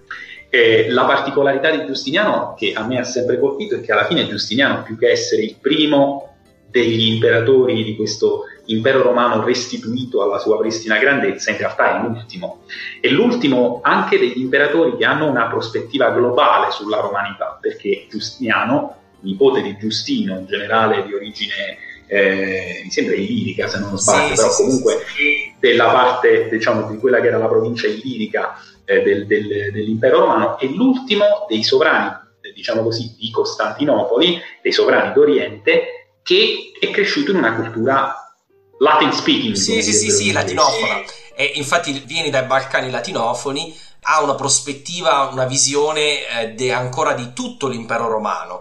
Eh, la particolarità di Giustiniano che a me ha sempre colpito è che alla fine Giustiniano, più che essere il primo degli imperatori di questo impero romano restituito alla sua pristina grandezza, in realtà è l'ultimo. È l'ultimo anche degli imperatori che hanno una prospettiva globale sulla romanità, perché Giustiniano, nipote di Giustino, un generale di origine eh, mi sembra illirica se non sbaglio, sì, però sì, comunque sì. della parte, diciamo, di quella che era la provincia illirica eh, del, del, dell'impero romano, è l'ultimo dei sovrani, diciamo così, di Costantinopoli, dei sovrani d'Oriente, che è cresciuto in una cultura Latin speaking. Sì, sì, sì, sì, latinofona. E infatti vieni dai Balcani latinofoni, ha una prospettiva, una visione eh, de ancora di tutto l'impero romano.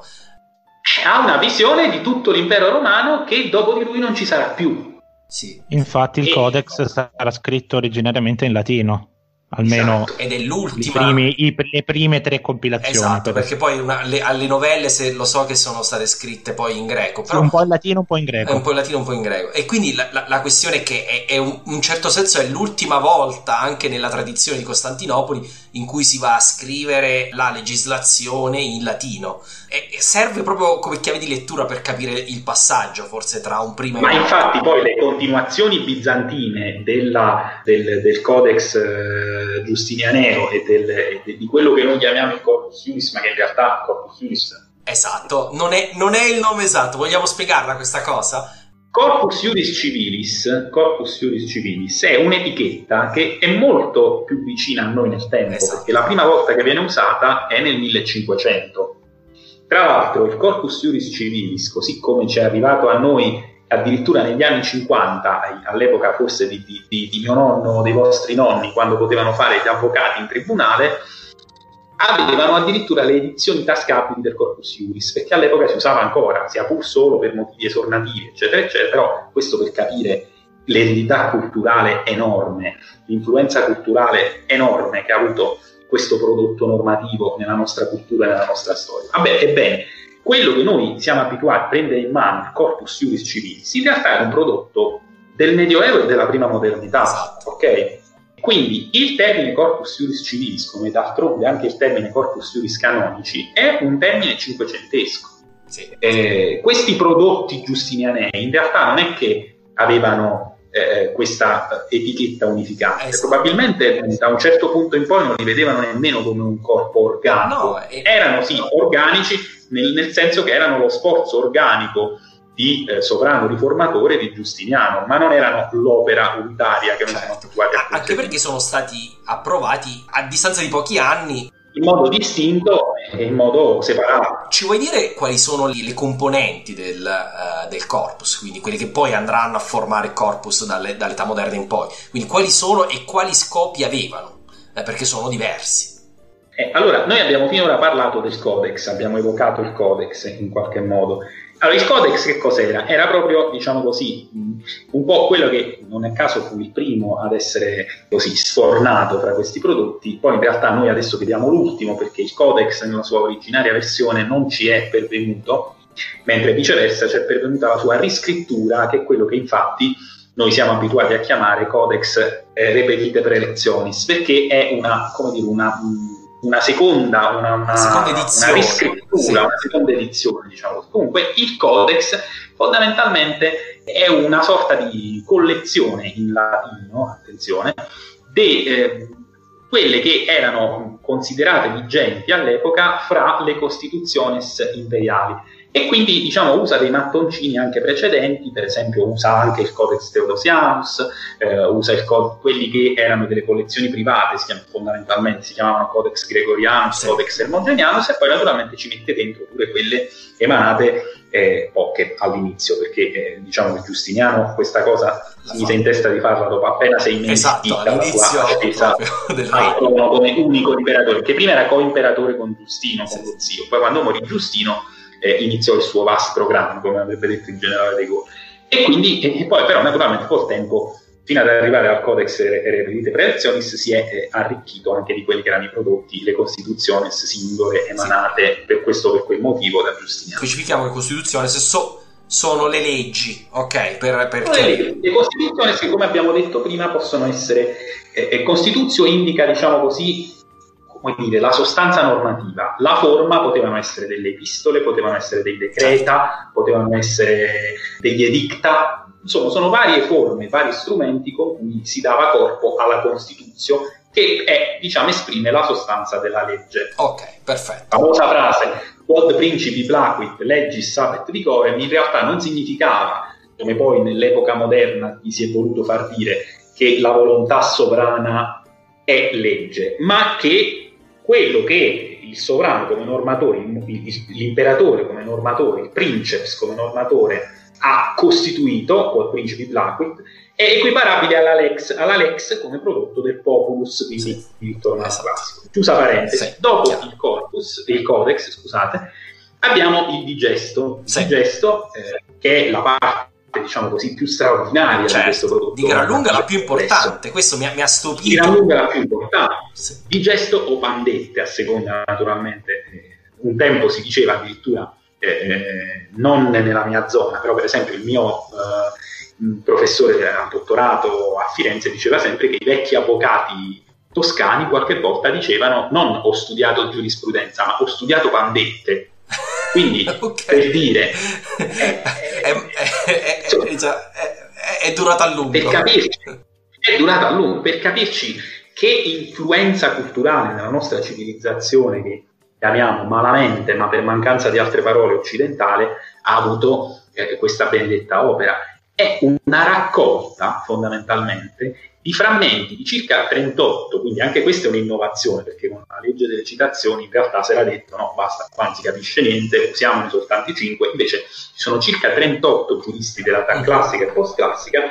Ha una visione di tutto l'impero romano che dopo di lui non ci sarà più. Sì. Infatti il e... Codex sarà scritto originariamente in latino. Almeno esatto. Ed è l'ultima, i primi, i, le prime tre compilazioni. Esatto, per perché poi una, le, alle novelle se lo so che sono state scritte poi in greco, però sì, un po' in latino, un po' in greco. Un po' in latino, un po' in greco. E quindi la, la, la questione è che è, è un, un certo senso è l'ultima volta anche nella tradizione di Costantinopoli in cui si va a scrivere la legislazione in latino. E, e serve proprio come chiave di lettura per capire il passaggio, forse tra un prima e un Ma infatti poi le continuazioni bizantine della, del, del Codex eh, Giustinianeo e, del, e de, di quello che noi chiamiamo il Corpus Iuris, ma che in realtà il Corpus Iuris esatto, non è, non è il nome esatto, vogliamo spiegarla questa cosa? Corpus Iuris Civilis, Corpus Iuris Civilis è un'etichetta che è molto più vicina a noi nel tempo, esatto. Perché la prima volta che viene usata è nel millecinquecento. Tra l'altro il Corpus Iuris Civilis, così come ci è arrivato a noi addirittura negli anni cinquanta, all'epoca forse di, di, di mio nonno o dei vostri nonni, quando potevano fare gli avvocati in tribunale, avevano addirittura le edizioni tascabili del Corpus Juris, perché all'epoca si usava ancora, sia pur solo per motivi esornativi, eccetera, eccetera, però questo per capire l'eredità culturale enorme, l'influenza culturale enorme che ha avuto questo prodotto normativo nella nostra cultura e nella nostra storia. Vabbè, ebbene, quello che noi siamo abituati a prendere in mano, il Corpus Juris Civilis, in realtà è un prodotto del Medioevo e della prima modernità, ok? Quindi il termine Corpus Juris Civilis, come d'altronde anche il termine Corpus Juris Canonici, è un termine cinquecentesco. Sì. Eh, questi prodotti giustinianei in realtà non è che avevano eh, questa etichetta unificante, esatto. Probabilmente da un certo punto in poi non li vedevano nemmeno come un corpo organico, no, è... erano sì organici nel, nel senso che erano lo sforzo organico di eh, sovrano riformatore di Giustiniano, ma non erano l'opera unitaria che noi siamo abituati a anche perché sono stati approvati a distanza di pochi anni in modo distinto e in modo separato. Ci vuoi dire quali sono le componenti del, uh, del corpus, quindi quelli che poi andranno a formare il corpus dalle, dall'età moderna in poi, quindi quali sono e quali scopi avevano, eh, perché sono diversi. Eh, allora, noi abbiamo finora parlato del codex, abbiamo evocato il codex in qualche modo. Allora, il codex che cos'era? Era proprio, diciamo così, un po' quello che non a caso fu il primo ad essere così sfornato fra questi prodotti. Poi in realtà noi adesso vediamo l'ultimo, perché il codex nella sua originaria versione non ci è pervenuto, mentre viceversa c'è pervenuta la sua riscrittura, che è quello che infatti noi siamo abituati a chiamare codex eh, repetite praelectionis, perché è una, come dire, una... una seconda, una, una, seconda edizione, una riscrittura, sì. una seconda edizione, diciamo. Comunque il codex fondamentalmente è una sorta di collezione in latino, attenzione, di eh, quelle che erano considerate vigenti all'epoca fra le costitutiones imperiali. E quindi, diciamo, usa dei mattoncini anche precedenti, per esempio usa anche il Codex Theodosianus, eh, usa il co- quelli che erano delle collezioni private, si chiamano, fondamentalmente si chiamavano Codex Gregorianus, sì. Codex Hermogenianus, e poi naturalmente ci mette dentro pure quelle emanate eh, poche all'inizio, perché eh, diciamo che Giustiniano questa cosa si mise in testa di farla dopo appena sei mesi esatto, dalla sua ascesa al trono come unico imperatore, che prima era coimperatore con Giustino, con lo zio, poi quando morì Giustino Eh, iniziò il suo vast programma, come avrebbe detto il generale De Gaulle, e quindi e poi però naturalmente col tempo, fino ad arrivare al Codex Repetite Praelectionis, si è eh, arricchito anche di quelli che erano i prodotti, le Constitutiones singole emanate sì. per questo per quel motivo da Giustiniano. Specifichiamo che Costitutiones so, sono le leggi, ok? Per, per le, leggi. Le Constitutiones che, come abbiamo detto prima, possono essere eh, Constituzio indica, diciamo così, come dire, la sostanza normativa. La forma potevano essere delle epistole, potevano essere dei decreta, potevano essere degli edicta, insomma sono varie forme, vari strumenti con cui si dava corpo alla Costituzione, che è, diciamo, esprime la sostanza della legge. Ok, perfetto. La famosa frase quod principi placuit legis habet vicorem in realtà non significava, come poi nell'epoca moderna gli si è voluto far dire, che la volontà sovrana è legge, ma che quello che il sovrano come normatore, l'imperatore come normatore, il princeps come normatore ha costituito, quod principi placuit, è equiparabile alla lex, alla lex come prodotto del populus, quindi sì. il ritorno esatto. classico. Chiusa parentesi, sì. dopo Chiaro. il corpus, il codex, scusate, abbiamo il digesto, sì. il digesto eh, che è la parte, diciamo così, più straordinaria certo, di questo prodotto. Di gran lunga la più importante, questo mi ha, mi ha stupito. Di gran lunga la più importante. Sì. Digesto o pandette, a seconda naturalmente. Un tempo si diceva addirittura, eh, non nella mia zona, però per esempio il mio eh, professore che era dottorato a Firenze diceva sempre che i vecchi avvocati toscani qualche volta dicevano non ho studiato giurisprudenza, ma ho studiato pandette. Quindi okay. per dire è, è, è, è, insomma, è, è durata a lungo per capirci, è durata a lungo per capirci che influenza culturale nella nostra civilizzazione, che chiamiamo malamente ma per mancanza di altre parole occidentale, ha avuto eh, questa benedetta opera. È una raccolta fondamentalmente di frammenti di circa trentotto, quindi anche questa è un'innovazione, perché con la legge delle citazioni in realtà si era detto no, basta, qua non si capisce niente, usiamone soltanto i cinque, invece ci sono circa trentotto giuristi dell'età classica e post-classica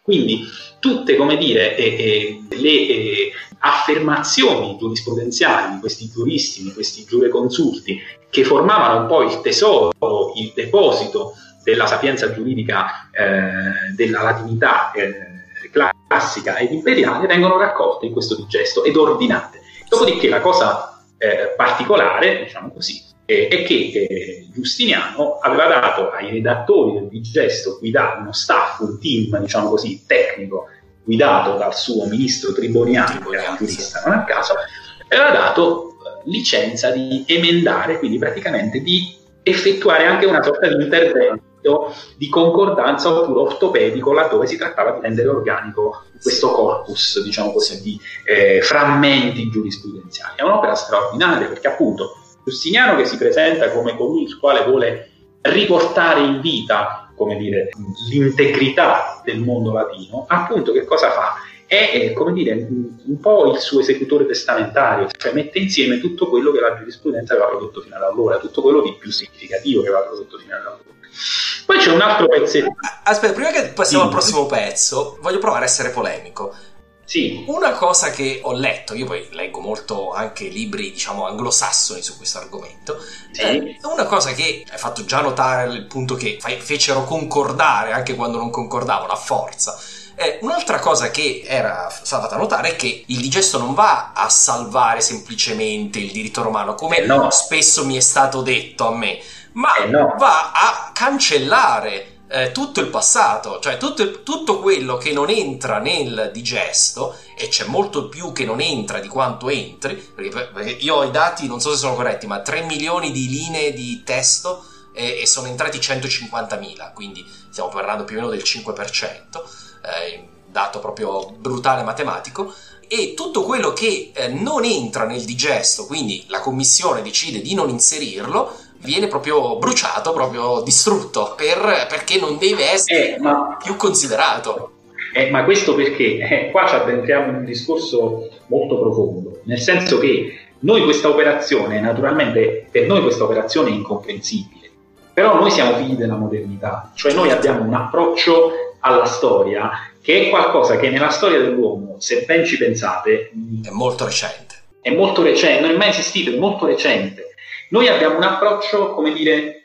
Quindi tutte, come dire, eh, eh, le eh, affermazioni giurisprudenziali di questi giuristi, di questi giureconsulti, che formavano un po' il tesoro, il deposito della sapienza giuridica, eh, della latinità eh, classica ed imperiale, vengono raccolte in questo digesto ed ordinate. Dopodiché la cosa eh, particolare, diciamo così, eh, è che eh, Giustiniano aveva dato ai redattori del digesto, guidato uno staff, un team, diciamo così, tecnico, guidato dal suo ministro Triboniano, che era un giurista, non a caso, aveva dato licenza di emendare, quindi praticamente di effettuare anche una sorta di intervento di concordanza oppure ortopedico, laddove si trattava di rendere organico questo corpus, diciamo così, di eh, frammenti giurisprudenziali. È un'opera straordinaria, perché appunto Giustiniano, che si presenta come colui il quale vuole riportare in vita, come dire, l'integrità del mondo latino, appunto che cosa fa? È, è come dire, un po' il suo esecutore testamentario, cioè mette insieme tutto quello che la giurisprudenza aveva prodotto fino ad allora, tutto quello di più significativo che aveva prodotto fino ad allora. Poi c'è un altro pezzetto. Aspetta, prima che passiamo sì. al prossimo pezzo, voglio provare a essere polemico. Sì. Una cosa che ho letto, io poi leggo molto anche libri, diciamo, anglosassoni su questo argomento, sì. eh, una cosa che hai fatto già notare, il punto che fe- fecero concordare anche quando non concordavano a forza. Eh, un'altra cosa che era stata fatta notare è che il digesto non va a salvare semplicemente il diritto romano, come no. spesso mi è stato detto a me, ma eh no. va a cancellare eh, tutto il passato, cioè tutto, il, tutto quello che non entra nel digesto, e c'è molto più che non entra di quanto entri, perché, perché io ho i dati, non so se sono corretti, ma tre milioni di linee di testo e, e sono entrati centocinquantamila, quindi stiamo parlando più o meno del cinque per cento, eh, dato proprio brutale matematico. E tutto quello che eh, non entra nel digesto, quindi la commissione decide di non inserirlo, viene proprio bruciato, proprio distrutto, per, perché non deve essere eh, ma, più considerato. Eh, ma questo perché? Eh, qua ci addentriamo in un discorso molto profondo, nel senso che noi questa operazione, naturalmente per noi questa operazione è incomprensibile, però noi siamo figli della modernità, cioè noi abbiamo un approccio alla storia che è qualcosa che nella storia dell'uomo, se ben ci pensate, è molto recente. È molto recente, non è mai esistito, è molto recente. Noi abbiamo un approccio, come dire,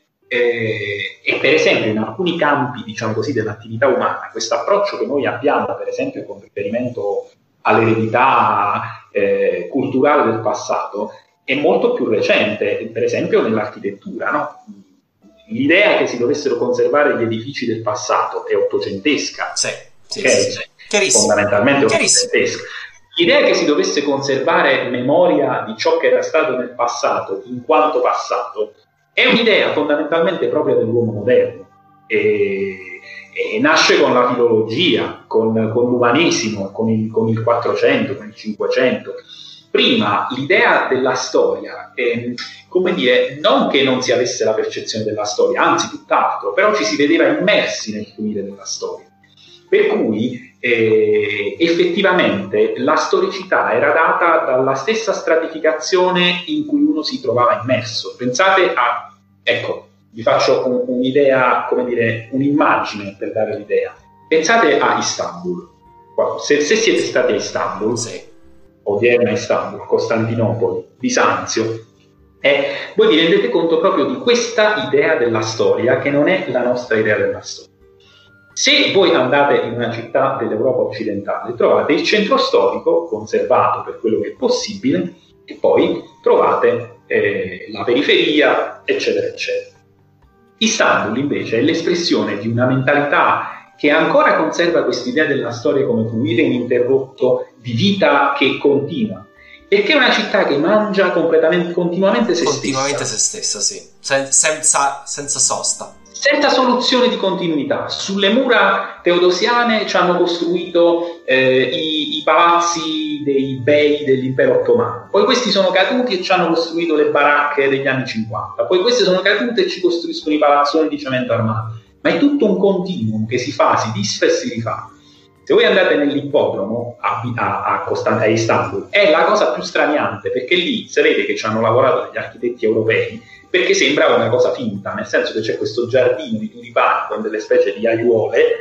eh, e per esempio in alcuni campi, diciamo così, dell'attività umana, questo approccio che noi abbiamo, per esempio con riferimento all'eredità eh, culturale del passato, è molto più recente, per esempio nell'architettura, no? L'idea che si dovessero conservare gli edifici del passato è ottocentesca, sì, sì, okay? sì, sì. Chiarissimo. Fondamentalmente Chiarissimo. ottocentesca. L'idea che si dovesse conservare memoria di ciò che era stato nel passato in quanto passato è un'idea fondamentalmente propria dell'uomo moderno e, e nasce con la filologia, con, con l'umanesimo, con il, con il quattrocento, con il cinquecento. Prima l'idea della storia, eh, come dire, non che non si avesse la percezione della storia, anzi tutt'altro, però ci si vedeva immersi nel fluire della storia. Per cui eh, effettivamente la storicità era data dalla stessa stratificazione in cui uno si trovava immerso. Pensate a, ecco, vi faccio un, un'idea, come dire, un'immagine per dare l'idea. Pensate a Istanbul. Se, se siete stati a Istanbul, sì. odierna Istanbul, Costantinopoli, Bisanzio, eh, voi vi rendete conto proprio di questa idea della storia che non è la nostra idea della storia. Se voi andate in una città dell'Europa occidentale, trovate il centro storico conservato per quello che è possibile e poi trovate eh, la periferia, eccetera, eccetera. Istanbul invece è l'espressione di una mentalità che ancora conserva quest'idea della storia come fluire ininterrotto di vita che continua, perché è una città che mangia completamente, continuamente se continuamente stessa. se stessa, sì, Sen- senza, senza sosta. Senza soluzione di continuità. Sulle mura teodosiane ci hanno costruito eh, i, i palazzi dei bei dell'impero ottomano, poi questi sono caduti e ci hanno costruito le baracche degli anni cinquanta, poi queste sono cadute e ci costruiscono i palazzoni di cemento armato, ma è tutto un continuum che si fa, si disfa e si rifà. Se voi andate nell'ippodromo a, a, a, Costan- a Istanbul è la cosa più straniante, perché lì si vede che ci hanno lavorato degli architetti europei, perché sembrava una cosa finta, nel senso che c'è questo giardino di tulipani con delle specie di aiuole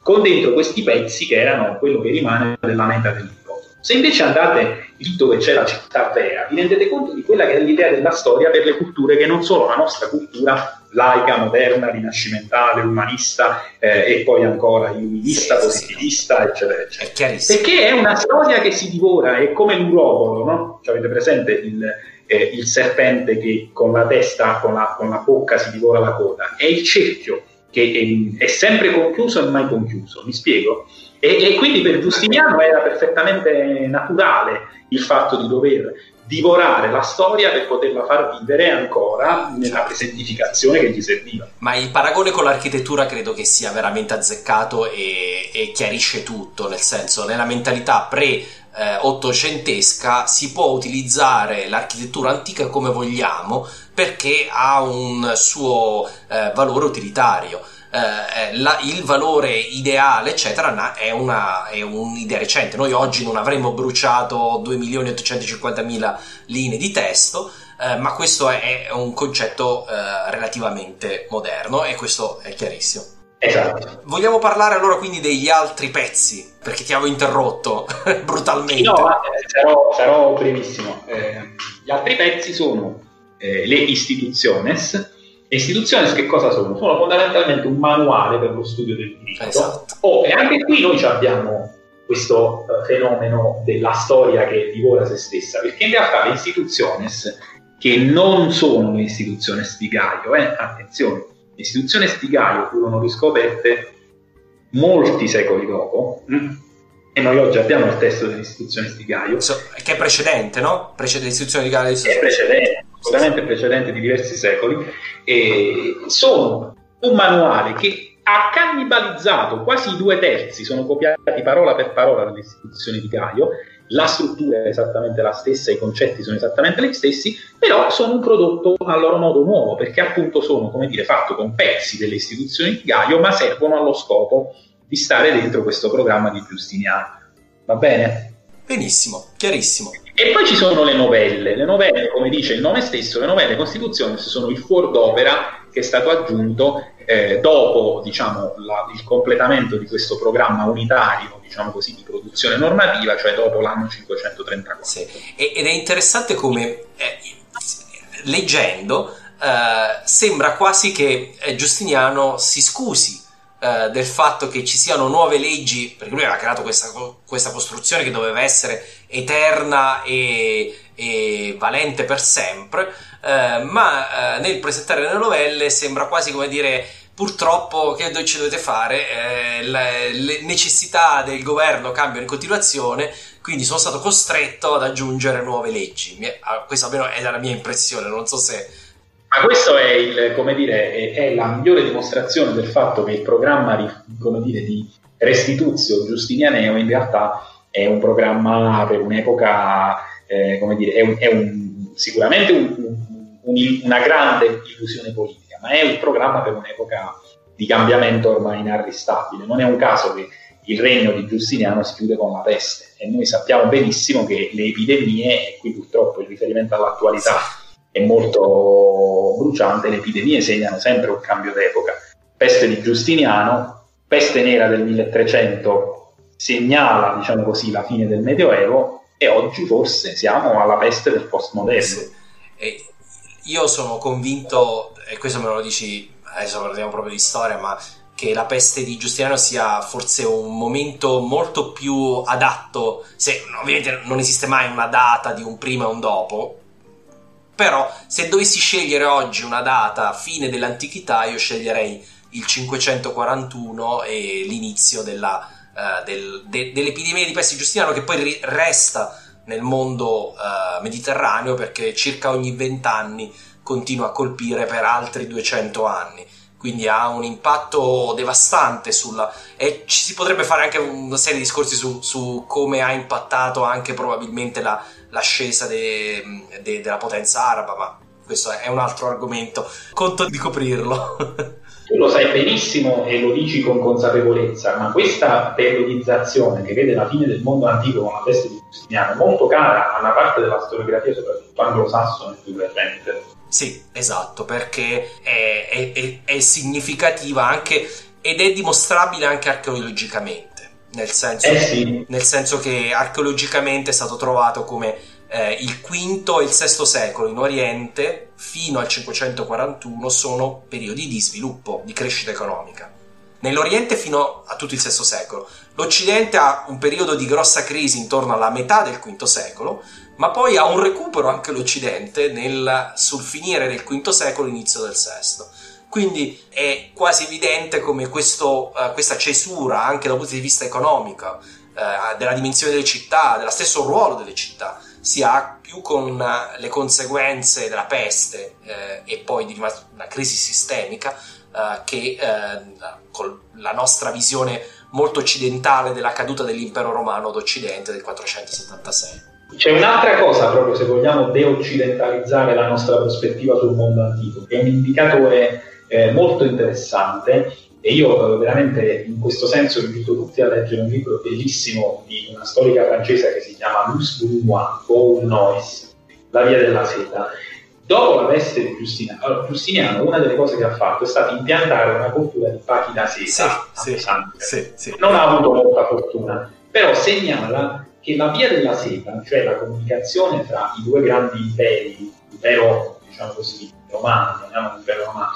con dentro questi pezzi che erano quello che rimane della meta dell'ippodromo. Se invece andate lì dove c'è la città vera, vi rendete conto di quella che è l'idea della storia per le culture che non solo la nostra cultura laica, moderna, rinascimentale, umanista eh, e poi ancora illuminista, sì, positivista, sì, eccetera, eccetera. È chiarissimo. Perché è una storia che si divora, è come l'urobolo, no? Cioè, avete presente il, eh, il serpente che con la testa, con la, con la bocca si divora la coda? È il cerchio che è, è sempre conchiuso e mai conchiuso, mi spiego? E, e quindi per Giustiniano era perfettamente naturale il fatto di dover divorare la storia per poterla far vivere ancora nella presentificazione che gli serviva. Ma il paragone con l'architettura credo che sia veramente azzeccato e, e chiarisce tutto, nel senso, nella mentalità pre-ottocentesca si può utilizzare l'architettura antica come vogliamo perché ha un suo eh, valore utilitario. Eh, la, il valore ideale eccetera è, una, è un'idea recente. Noi oggi non avremmo bruciato due milioni ottocentocinquantamila linee di testo, eh, ma questo è, è un concetto eh, relativamente moderno e questo è chiarissimo. Esatto. Vogliamo parlare allora quindi degli altri pezzi, perché ti avevo interrotto brutalmente. No, sarò, sarò brevissimo. Eh, gli altri pezzi sono eh, le istitutiones. Le istituzioni che cosa sono? Sono fondamentalmente un manuale per lo studio del diritto. Esatto. Oh, e anche qui noi abbiamo questo uh, fenomeno della storia che divora se stessa, perché in realtà le istitutiones, che non sono le istituzioni di Gaio, eh, attenzione, le istituzioni di Gaio furono riscoperte molti secoli dopo, mm? e noi oggi abbiamo il testo delle istituzioni di Gaio. So, che è precedente, no? Precede l'istituzione di Gaio. È precedente. Assolutamente precedente di diversi secoli, e sono un manuale che ha cannibalizzato quasi i due terzi, sono copiati parola per parola dalle istituzioni di Gaio, la struttura è esattamente la stessa, i concetti sono esattamente gli stessi, però sono un prodotto a loro modo nuovo, perché appunto sono, come dire, fatto con pezzi delle istituzioni di Gaio, ma servono allo scopo di stare dentro questo programma di Giustiniano. Va bene? Benissimo, chiarissimo. E poi ci sono le novelle. Le novelle, come dice il nome stesso, le novelle Costituzione sono il fuor d'opera che è stato aggiunto eh, dopo, diciamo, la, il completamento di questo programma unitario, diciamo così, di produzione normativa, cioè dopo l'anno cinquecentotrentaquattro. Sì. Ed è interessante come, eh, leggendo, eh, sembra quasi che eh, Giustiniano si scusi Uh, del fatto che ci siano nuove leggi, perché lui aveva creato questa, questa costruzione che doveva essere eterna e, e valente per sempre, uh, ma uh, nel presentare le novelle sembra quasi come dire: purtroppo che ci dovete fare, eh, le, le necessità del governo cambiano in continuazione, quindi sono stato costretto ad aggiungere nuove leggi. Questa almeno è la mia impressione, non so se... Ma questo è, il, come dire, è, è la migliore dimostrazione del fatto che il programma di, come dire, di restituzio giustinianeo in realtà è un programma per un'epoca, eh, come dire, è, un, è un, sicuramente un, un, una grande illusione politica, ma è un programma per un'epoca di cambiamento ormai inarrestabile. Non è un caso che il regno di Giustiniano si chiude con la peste, e noi sappiamo benissimo che le epidemie, e qui purtroppo il riferimento all'attualità è molto bruciante, le epidemie segnano sempre un cambio d'epoca. Peste di Giustiniano, peste nera del milletrecento segnala, diciamo così, la fine del Medioevo, e oggi forse siamo alla peste del postmoderno. Sì. E io sono convinto, e questo me lo dici, adesso parliamo proprio di storia, ma che la peste di Giustiniano sia forse un momento molto più adatto, se ovviamente non esiste mai una data di un prima e un dopo, però se dovessi scegliere oggi una data fine dell'antichità, io sceglierei il cinquecentoquarantuno e l'inizio della, uh, del, de, dell'epidemia di peste di Giustiniano, che poi ri- resta nel mondo uh, mediterraneo, perché circa ogni vent'anni continua a colpire per altri duecento anni, quindi ha un impatto devastante sulla... e ci si potrebbe fare anche una serie di discorsi su, su come ha impattato anche probabilmente la l'ascesa de, de, della potenza araba, ma questo è un altro argomento, conto di coprirlo. Tu lo sai benissimo e lo dici con consapevolezza, ma questa periodizzazione che vede la fine del mondo antico con la peste di Giustiniano è molto cara a una parte della storiografia, soprattutto anglosassone più recente. Sì, esatto, perché è, è, è, è significativa anche ed è dimostrabile anche archeologicamente, nel senso, eh sì. nel senso che archeologicamente è stato trovato come eh, il quinto e il sesto secolo in Oriente fino al cinquecentoquarantuno sono periodi di sviluppo, di crescita economica. Nell'Oriente fino a tutto il sesto secolo. L'Occidente ha un periodo di grossa crisi intorno alla metà del quinto secolo, ma poi ha un recupero anche l'Occidente nel, sul finire del quinto secolo, inizio del sesto. Quindi è quasi evidente come questo, uh, questa cesura, anche dal punto di vista economico, uh, della dimensione delle città, dello stesso ruolo delle città, si ha più con uh, le conseguenze della peste uh, e poi di una, una crisi sistemica uh, che uh, con la nostra visione molto occidentale della caduta dell'impero romano d'Occidente del quattrocentosettantasei. C'è un'altra cosa, proprio se vogliamo deoccidentalizzare la nostra prospettiva sul mondo antico, che è un indicatore eh, molto interessante, e io eh, veramente in questo senso invito tutti a leggere un libro bellissimo di una storica francese che si chiama Luce Bounois, Paul Noyes, La via della seta. Dopo la peste di Giustiniano, allora, Giustiniano, una delle cose che ha fatto è stata impiantare una coltura di pacchi da seta, sì, sì, sì, sì. Non ha avuto molta fortuna, però segnala che la via della seta, cioè la comunicazione tra i due grandi imperi, l'impero, diciamo così, romano, chiamiamolo impero romano,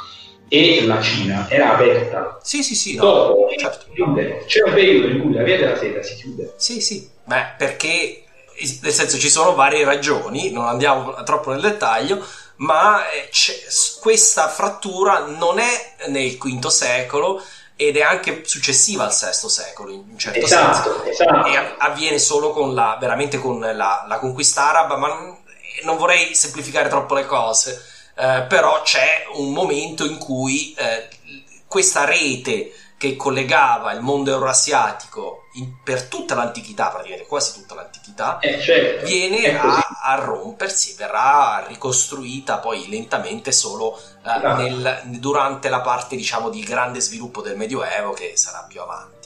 e la Cina, era aperta. Sì, sì, sì. No, Dopo, certo. C'è un periodo in cui la via della seta si chiude. Sì, sì, beh, perché, nel senso, ci sono varie ragioni, non andiamo troppo nel dettaglio, ma c'è, questa frattura non è nel quinto secolo ed è anche successiva al sesto secolo in un certo esatto, senso, esatto. E avviene solo con la, veramente con la, la conquista araba, ma non vorrei semplificare troppo le cose, eh, però c'è un momento in cui eh, questa rete che collegava il mondo euroasiatico in, per tutta l'antichità, praticamente quasi tutta l'antichità, eh, certo, viene a, a rompersi, verrà ricostruita poi lentamente solo uh, ah. nel, durante la parte, diciamo, di grande sviluppo del Medioevo, che sarà più avanti.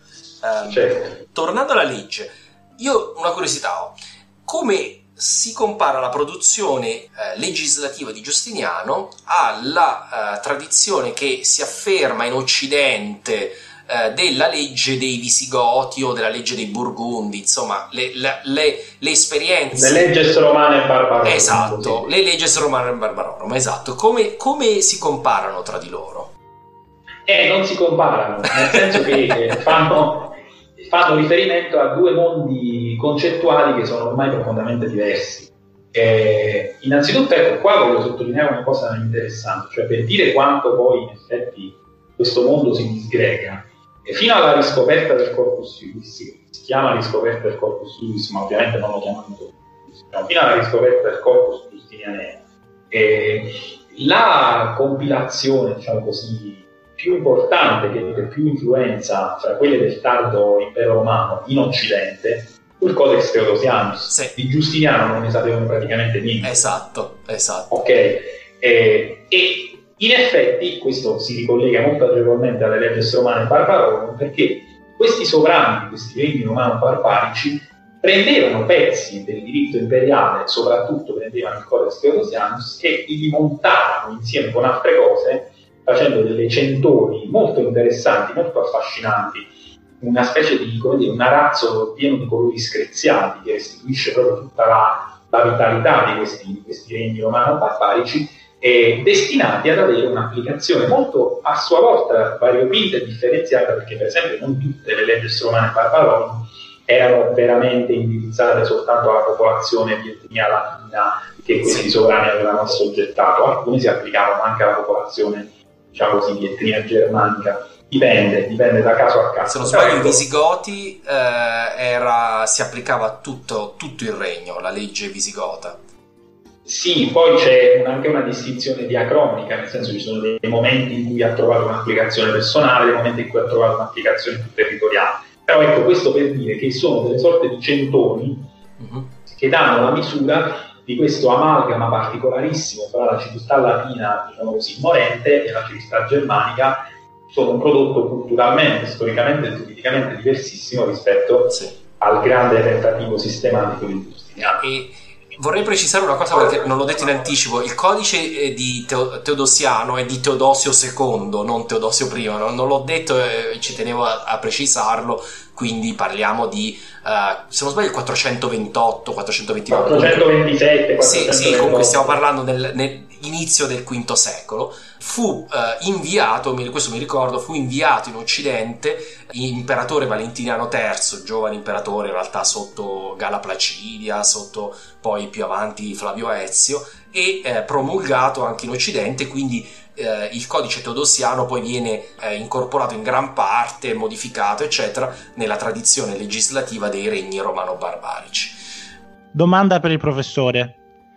Um, certo. Tornando alla legge, io una curiosità ho: come si compara la produzione eh, legislativa di Giustiniano alla eh, tradizione che si afferma in Occidente eh, della legge dei Visigoti o della legge dei Burgundi, insomma le, le, le, le esperienze, le legges romane e barbarorum, esatto, le legges romane e barbarorum, esatto. Come, come si comparano tra di loro? Eh, non si comparano, nel senso che eh, fanno fanno riferimento a due mondi concettuali che sono ormai profondamente diversi. Eh, innanzitutto, ecco, qua voglio sottolineare una cosa interessante, cioè per dire quanto poi in effetti questo mondo si disgrega. E fino alla riscoperta del Corpus Iuris, si chiama riscoperta del Corpus Iuris, ma ovviamente non lo chiamano Corpus, fino alla riscoperta del Corpus Giustinianeo, eh, la compilazione, diciamo così, più importante, che ebbe più influenza fra quelle del tardo impero romano in Occidente, fu il Codex Theodosianus. Sì. Di Giustiniano non ne sapevano praticamente niente. Esatto, esatto. Ok, eh, e in effetti questo si ricollega molto agevolmente alle legges romane barbarorum, perché questi sovrani, questi regni romano barbarici, prendevano pezzi del diritto imperiale, soprattutto prendevano il Codex Theodosianus e li montavano insieme con altre cose, facendo delle centoni molto interessanti, molto affascinanti, una specie di, come dire, un arazzo pieno di colori screziati che restituisce proprio tutta la, la vitalità di questi, di questi regni romano-barbarici, eh, destinati ad avere un'applicazione molto a sua volta variopinta e differenziata, perché per esempio non tutte le legges romane barbarorum erano veramente indirizzate soltanto alla popolazione di etnia latina che questi sovrani avevano assoggettato, alcune si applicavano anche alla popolazione, diciamo così, di etnia germanica. Dipende, dipende da caso a caso. Se non sbaglio, i Visigoti eh, era, si applicava a tutto, tutto il regno, la legge visigota. Sì, poi c'è anche una distinzione diacronica, nel senso che ci sono dei momenti in cui ha trovato un'applicazione personale, dei momenti in cui ha trovato un'applicazione più territoriale. Però ecco, questo per dire che sono delle sorte di centoni uh-huh. che danno la misura di questo amalgama particolarissimo fra la civiltà latina, diciamo così, morente, e la civiltà germanica. Sono un prodotto culturalmente, storicamente e politicamente diversissimo rispetto sì. al grande tentativo sistematico di Giustiniano. E, vorrei precisare una cosa perché non l'ho detto in anticipo: il codice di Teo- Teodosiano è di Teodosio secondo, non Teodosio primo, non, non l'ho detto e ci tenevo a, a precisarlo, quindi parliamo di uh, se non sbaglio il quattrocentoventotto quattrocentoventinove quattrocentoventisette sì, sì, comunque stiamo parlando nel, nell'inizio del quinto secolo. Fu uh, inviato, questo mi ricordo, fu inviato in Occidente imperatore Valentiniano terzo, giovane imperatore in realtà sotto Galla Placidia, sotto poi più avanti Flavio Ezio, e eh, promulgato anche in Occidente, quindi eh, il codice teodosiano poi viene eh, incorporato in gran parte, modificato eccetera nella tradizione legislativa dei regni romano-barbarici. Domanda per il professore: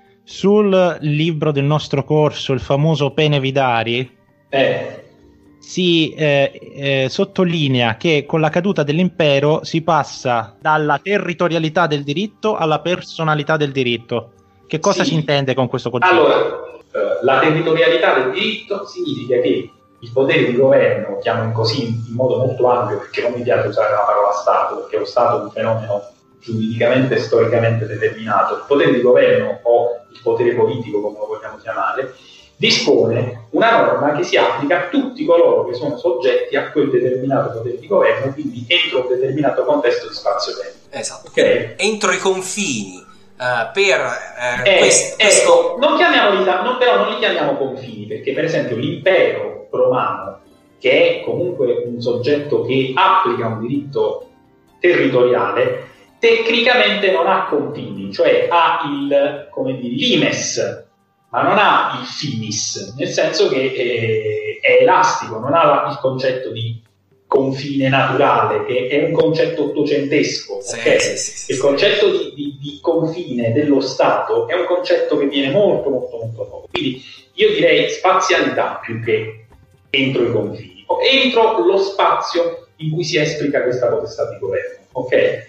sul libro del nostro corso, il famoso Pene Vidari, eh. si eh, eh, sottolinea che con la caduta dell'impero si passa dalla territorialità del diritto alla personalità del diritto. Che cosa sì. si intende con questo concetto? Allora, eh, la territorialità del diritto significa che il potere di governo, chiamo così in modo molto ampio, perché non mi piace usare la parola Stato, perché lo Stato è un fenomeno giuridicamente e storicamente determinato. Il potere di governo o il potere politico, come lo vogliamo chiamare, dispone una norma che si applica a tutti coloro che sono soggetti a quel determinato potere di governo, quindi entro un determinato contesto di spazio-tempo. Esatto. Okay? Entro i confini uh, per uh, eh, questo, ecco, non chiamiamoli, non, però non li chiamiamo confini, perché per esempio l'impero romano, che è comunque un soggetto che applica un diritto territoriale, tecnicamente non ha confini, cioè ha il, come dire, limes, ma non ha il finis, nel senso che è, è elastico, non ha il concetto di confine naturale, che è un concetto ottocentesco. Sì, okay? sì, sì, sì, il concetto di, di, di confine dello Stato è un concetto che viene molto molto molto poco, quindi io direi spazialità più che entro i confini, o entro lo spazio in cui si esplica questa potestà di governo. Ok?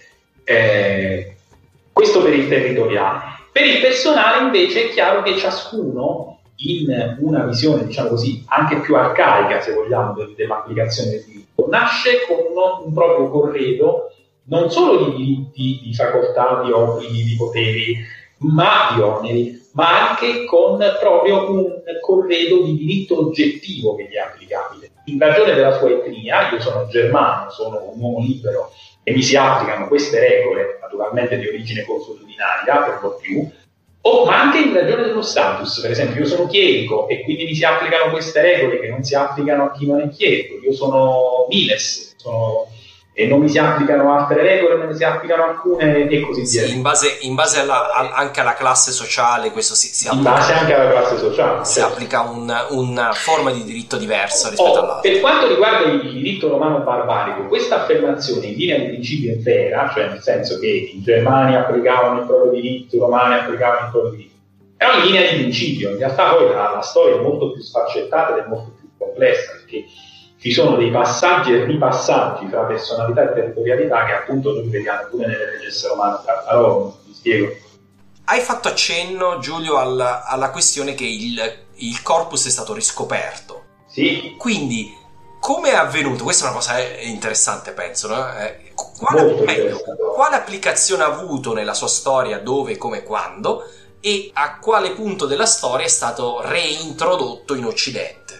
Eh, questo per il territoriale. Per il personale invece è chiaro che ciascuno, in una visione diciamo così anche più arcaica, se vogliamo, dell'applicazione del diritto, nasce con uno, un proprio corredo non solo di diritti, di facoltà, di obblighi, di poteri, ma di oneri, ma anche con proprio un corredo di diritto oggettivo che gli è applicabile. In ragione della sua etnia, io sono germano, sono un uomo libero, e mi si applicano queste regole, naturalmente di origine consuetudinaria per lo più, o, ma anche in ragione dello status. Per esempio, io sono chierico e quindi mi si applicano queste regole che non si applicano a chi non è chierico. Io sono miles sono, e non mi si applicano altre regole, me ne si applicano alcune e così via. Sì, in base, in base alla, a, anche alla classe sociale, questo si, si applica. In base anche alla classe sociale. Si certo. applica una un forma di diritto diversa rispetto oh, all'altra. Per quanto riguarda il diritto romano barbarico, questa affermazione in linea di principio è vera, cioè nel senso che in Germania applicavano il proprio diritto, i romani applicavano il proprio diritto. È una linea di principio, in realtà poi la, la storia è molto più sfaccettata ed è molto più complessa, perché ci sono dei passaggi e ripassaggi tra personalità e territorialità che appunto noi vediamo pure nelle regesse romane. Allora, mi spiego. Hai fatto accenno, Giulio, alla, alla questione che il, il corpus è stato riscoperto. Sì. Quindi, come è avvenuto? Questa è una cosa interessante, penso, no? Eh, quale, meglio, quale applicazione ha avuto nella sua storia, dove, come, quando, e a quale punto della storia è stato reintrodotto in Occidente?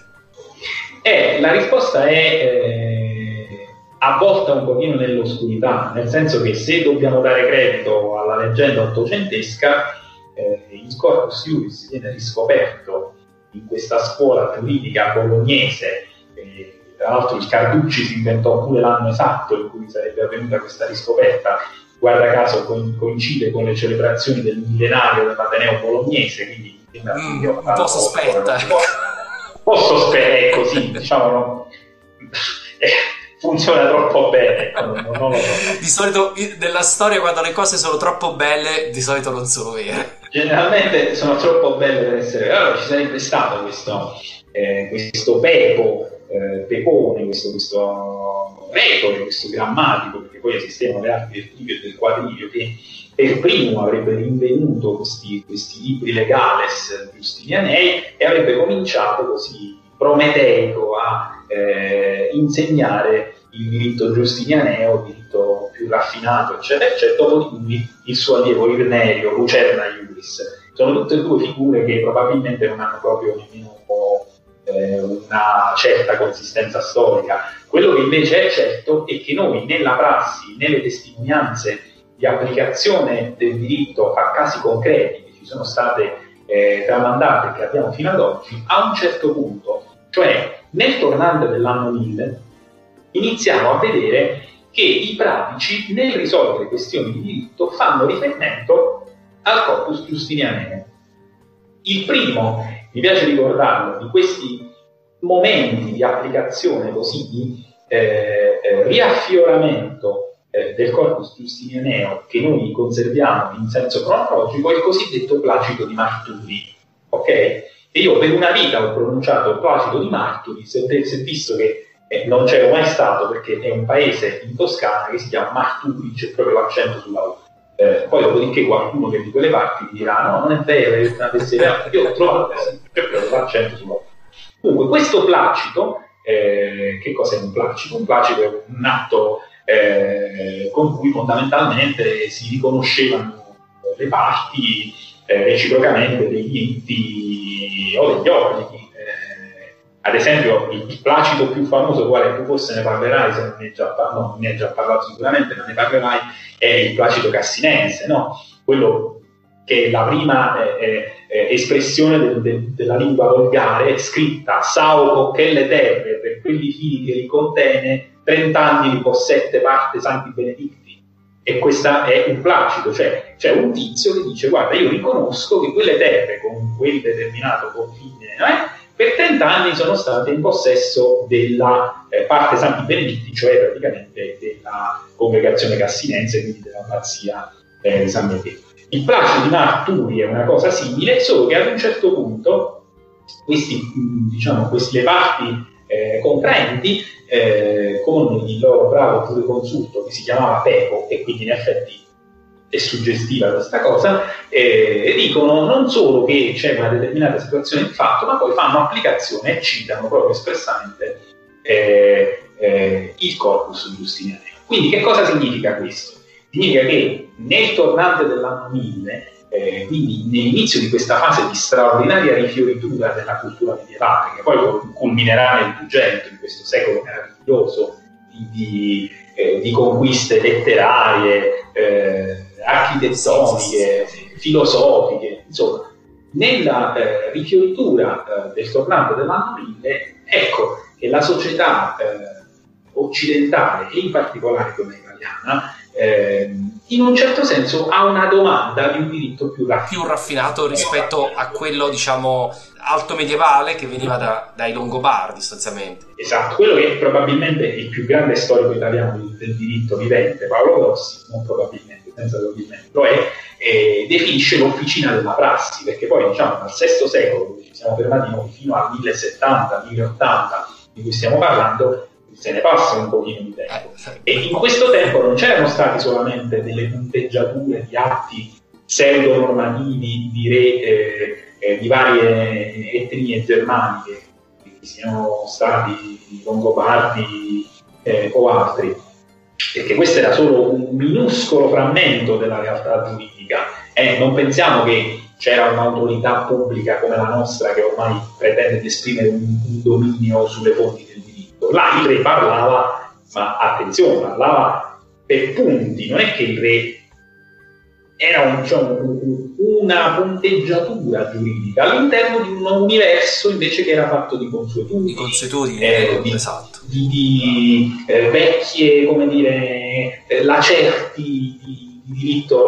Eh, la risposta è eh, avvolta un pochino nell'oscurità, nel senso che se dobbiamo dare credito alla leggenda ottocentesca, eh, il Corpus Iuris viene riscoperto in questa scuola giuridica bolognese. Eh, tra l'altro il Carducci si inventò pure l'anno esatto in cui sarebbe avvenuta questa riscoperta, guarda caso coincide con le celebrazioni del millenario dell'Ateneo bolognese, quindi mm, un po' sospetta. Un po' sospetta, è così, diciamo, no? Funziona troppo bene, non, non lo so. Di solito nella storia, quando le cose sono troppo belle, di solito non sono vere. Generalmente sono troppo belle per essere vere. Allora ci sarebbe stato questo, eh, questo Pepo, eh, Pepone, questo, questo retore, questo grammatico, perché poi esistevano le arti del trivio e del quadrivio, che per primo avrebbe rinvenuto questi, questi libri legales giustinianei e avrebbe cominciato così prometeico a eh, insegnare il diritto giustinianeo, il diritto più raffinato, eccetera, eccetera, dopo di cui il suo allievo Irnerio, Lucerna Iuris, iuris. Sono tutte e due figure che probabilmente non hanno proprio nemmeno eh, una certa consistenza storica. Quello che invece è certo è che noi nella prassi, nelle testimonianze di applicazione del diritto a casi concreti che ci sono state eh, tramandate e che abbiamo fino ad oggi, a un certo punto, cioè nel tornante dell'anno mille, iniziamo a vedere che i pratici nel risolvere questioni di diritto fanno riferimento al corpus giustinianeo. Il primo, mi piace ricordarlo, di questi momenti di applicazione così di eh, eh, riaffioramento eh, del corpus giustinianeo che noi conserviamo in senso cronologico è il cosiddetto Placido di Marturi, ok? E io per una vita ho pronunciato il Placido di Marturi, se avete visto che eh, non c'ero mai stato, perché è un paese in Toscana che si chiama Marturi, c'è proprio l'accento sulla U. Eh, poi dopodiché qualcuno che di quelle parti mi dirà no, non è vero, è una tesseria, io ho trovato proprio l'accento sulla U. Comunque questo Placido, eh, che cos'è un Placido? Un Placido è un atto eh, con cui fondamentalmente si riconoscevano le parti eh, reciprocamente dei diritti o degli obblighi. Eh, ad esempio il, il Placido più famoso, quale tu forse ne parlerai, se non ne hai già, no, ne hai già parlato sicuramente, ma ne parlerai, è il Placido cassinense, no? Quello che è la prima eh, eh, espressione del, del, della lingua volgare, scritta «Sao che le terre per quelli fili che li contene, trent'anni li possette parte santi beneditti». E questo è un Placido, cioè c'è un tizio che dice «Guarda, io riconosco che quelle terre con quel determinato confine eh, per trent'anni sono state in possesso della eh, parte santi beneditti, cioè praticamente della congregazione cassinense, quindi dell'abbazia eh, di San Benedetto». Il Placido di Marturi è una cosa simile, solo che ad un certo punto questi, diciamo, queste parti eh, contraenti, eh, con il loro bravo giureconsulto che si chiamava Pepo, e quindi in effetti è suggestiva questa cosa, eh, dicono non solo che c'è una determinata situazione di fatto, ma poi fanno applicazione e citano proprio espressamente eh, eh, il corpus giustinianeo. Quindi che cosa significa questo? Significa che nel tornante dell'anno mille, eh, quindi nell'inizio di questa fase di straordinaria rifioritura della cultura medievale, che poi culminerà nel Dugento, in questo secolo meraviglioso di, di, eh, di conquiste letterarie, eh, architettoniche, filosofiche, insomma, nella eh, rifioritura eh, del tornante dell'anno mille, ecco che la società eh, occidentale, e in particolare quella italiana, Eh, in un certo senso ha una domanda di un diritto più raffinato, più raffinato rispetto a quello, diciamo, alto medievale che veniva da, dai Longobardi sostanzialmente. Esatto, quello che è probabilmente il più grande storico italiano del diritto vivente, Paolo Grossi, non probabilmente, senza probabilmente, lo è, eh, definisce l'officina della prassi, perché poi diciamo dal sesto secolo, dove ci siamo fermati noi, fino al millesettanta, milleottanta di cui stiamo parlando, se ne passa un pochino di tempo, e in questo tempo non c'erano stati solamente delle punteggiature di atti pseudo-normativi di re eh, eh, di varie etnie germaniche, che siano stati Longobardi eh, o altri, perché questo era solo un minuscolo frammento della realtà giuridica. Eh, non pensiamo che c'era un'autorità pubblica come la nostra che ormai pretende di esprimere un, un dominio sulle fonti del diritto. Là il re parlava, ma attenzione, parlava per punti, non è che il re era un, diciamo, una punteggiatura giuridica all'interno di un universo invece che era fatto di consuetudini, di consuetudini, eh, di, esatto. di, di eh, vecchie, come dire, eh, lacerti di, di diritto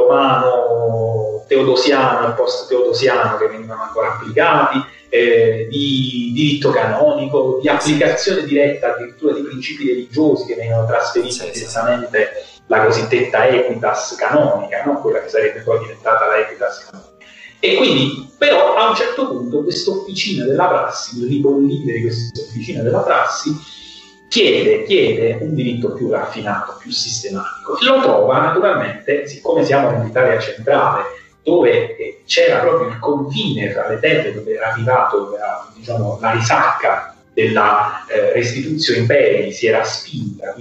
romano teodosiano e post-teodosiano che venivano ancora applicati, Eh, di diritto canonico, di applicazione diretta addirittura di principi religiosi che vengono trasferiti sì, direttamente, sì. La cosiddetta equitas canonica, no? Quella che sarebbe poi diventata la equitas canonica. E quindi, però, a un certo punto questa officina della prassi, il ribollire di questa officina della prassi, chiede, chiede un diritto più raffinato, più sistematico, e lo trova naturalmente, siccome siamo nell'Italia centrale, dove c'era proprio il confine tra le terre dove era arrivato diciamo, la risacca della eh, restituzione imperi, si era spinta, quindi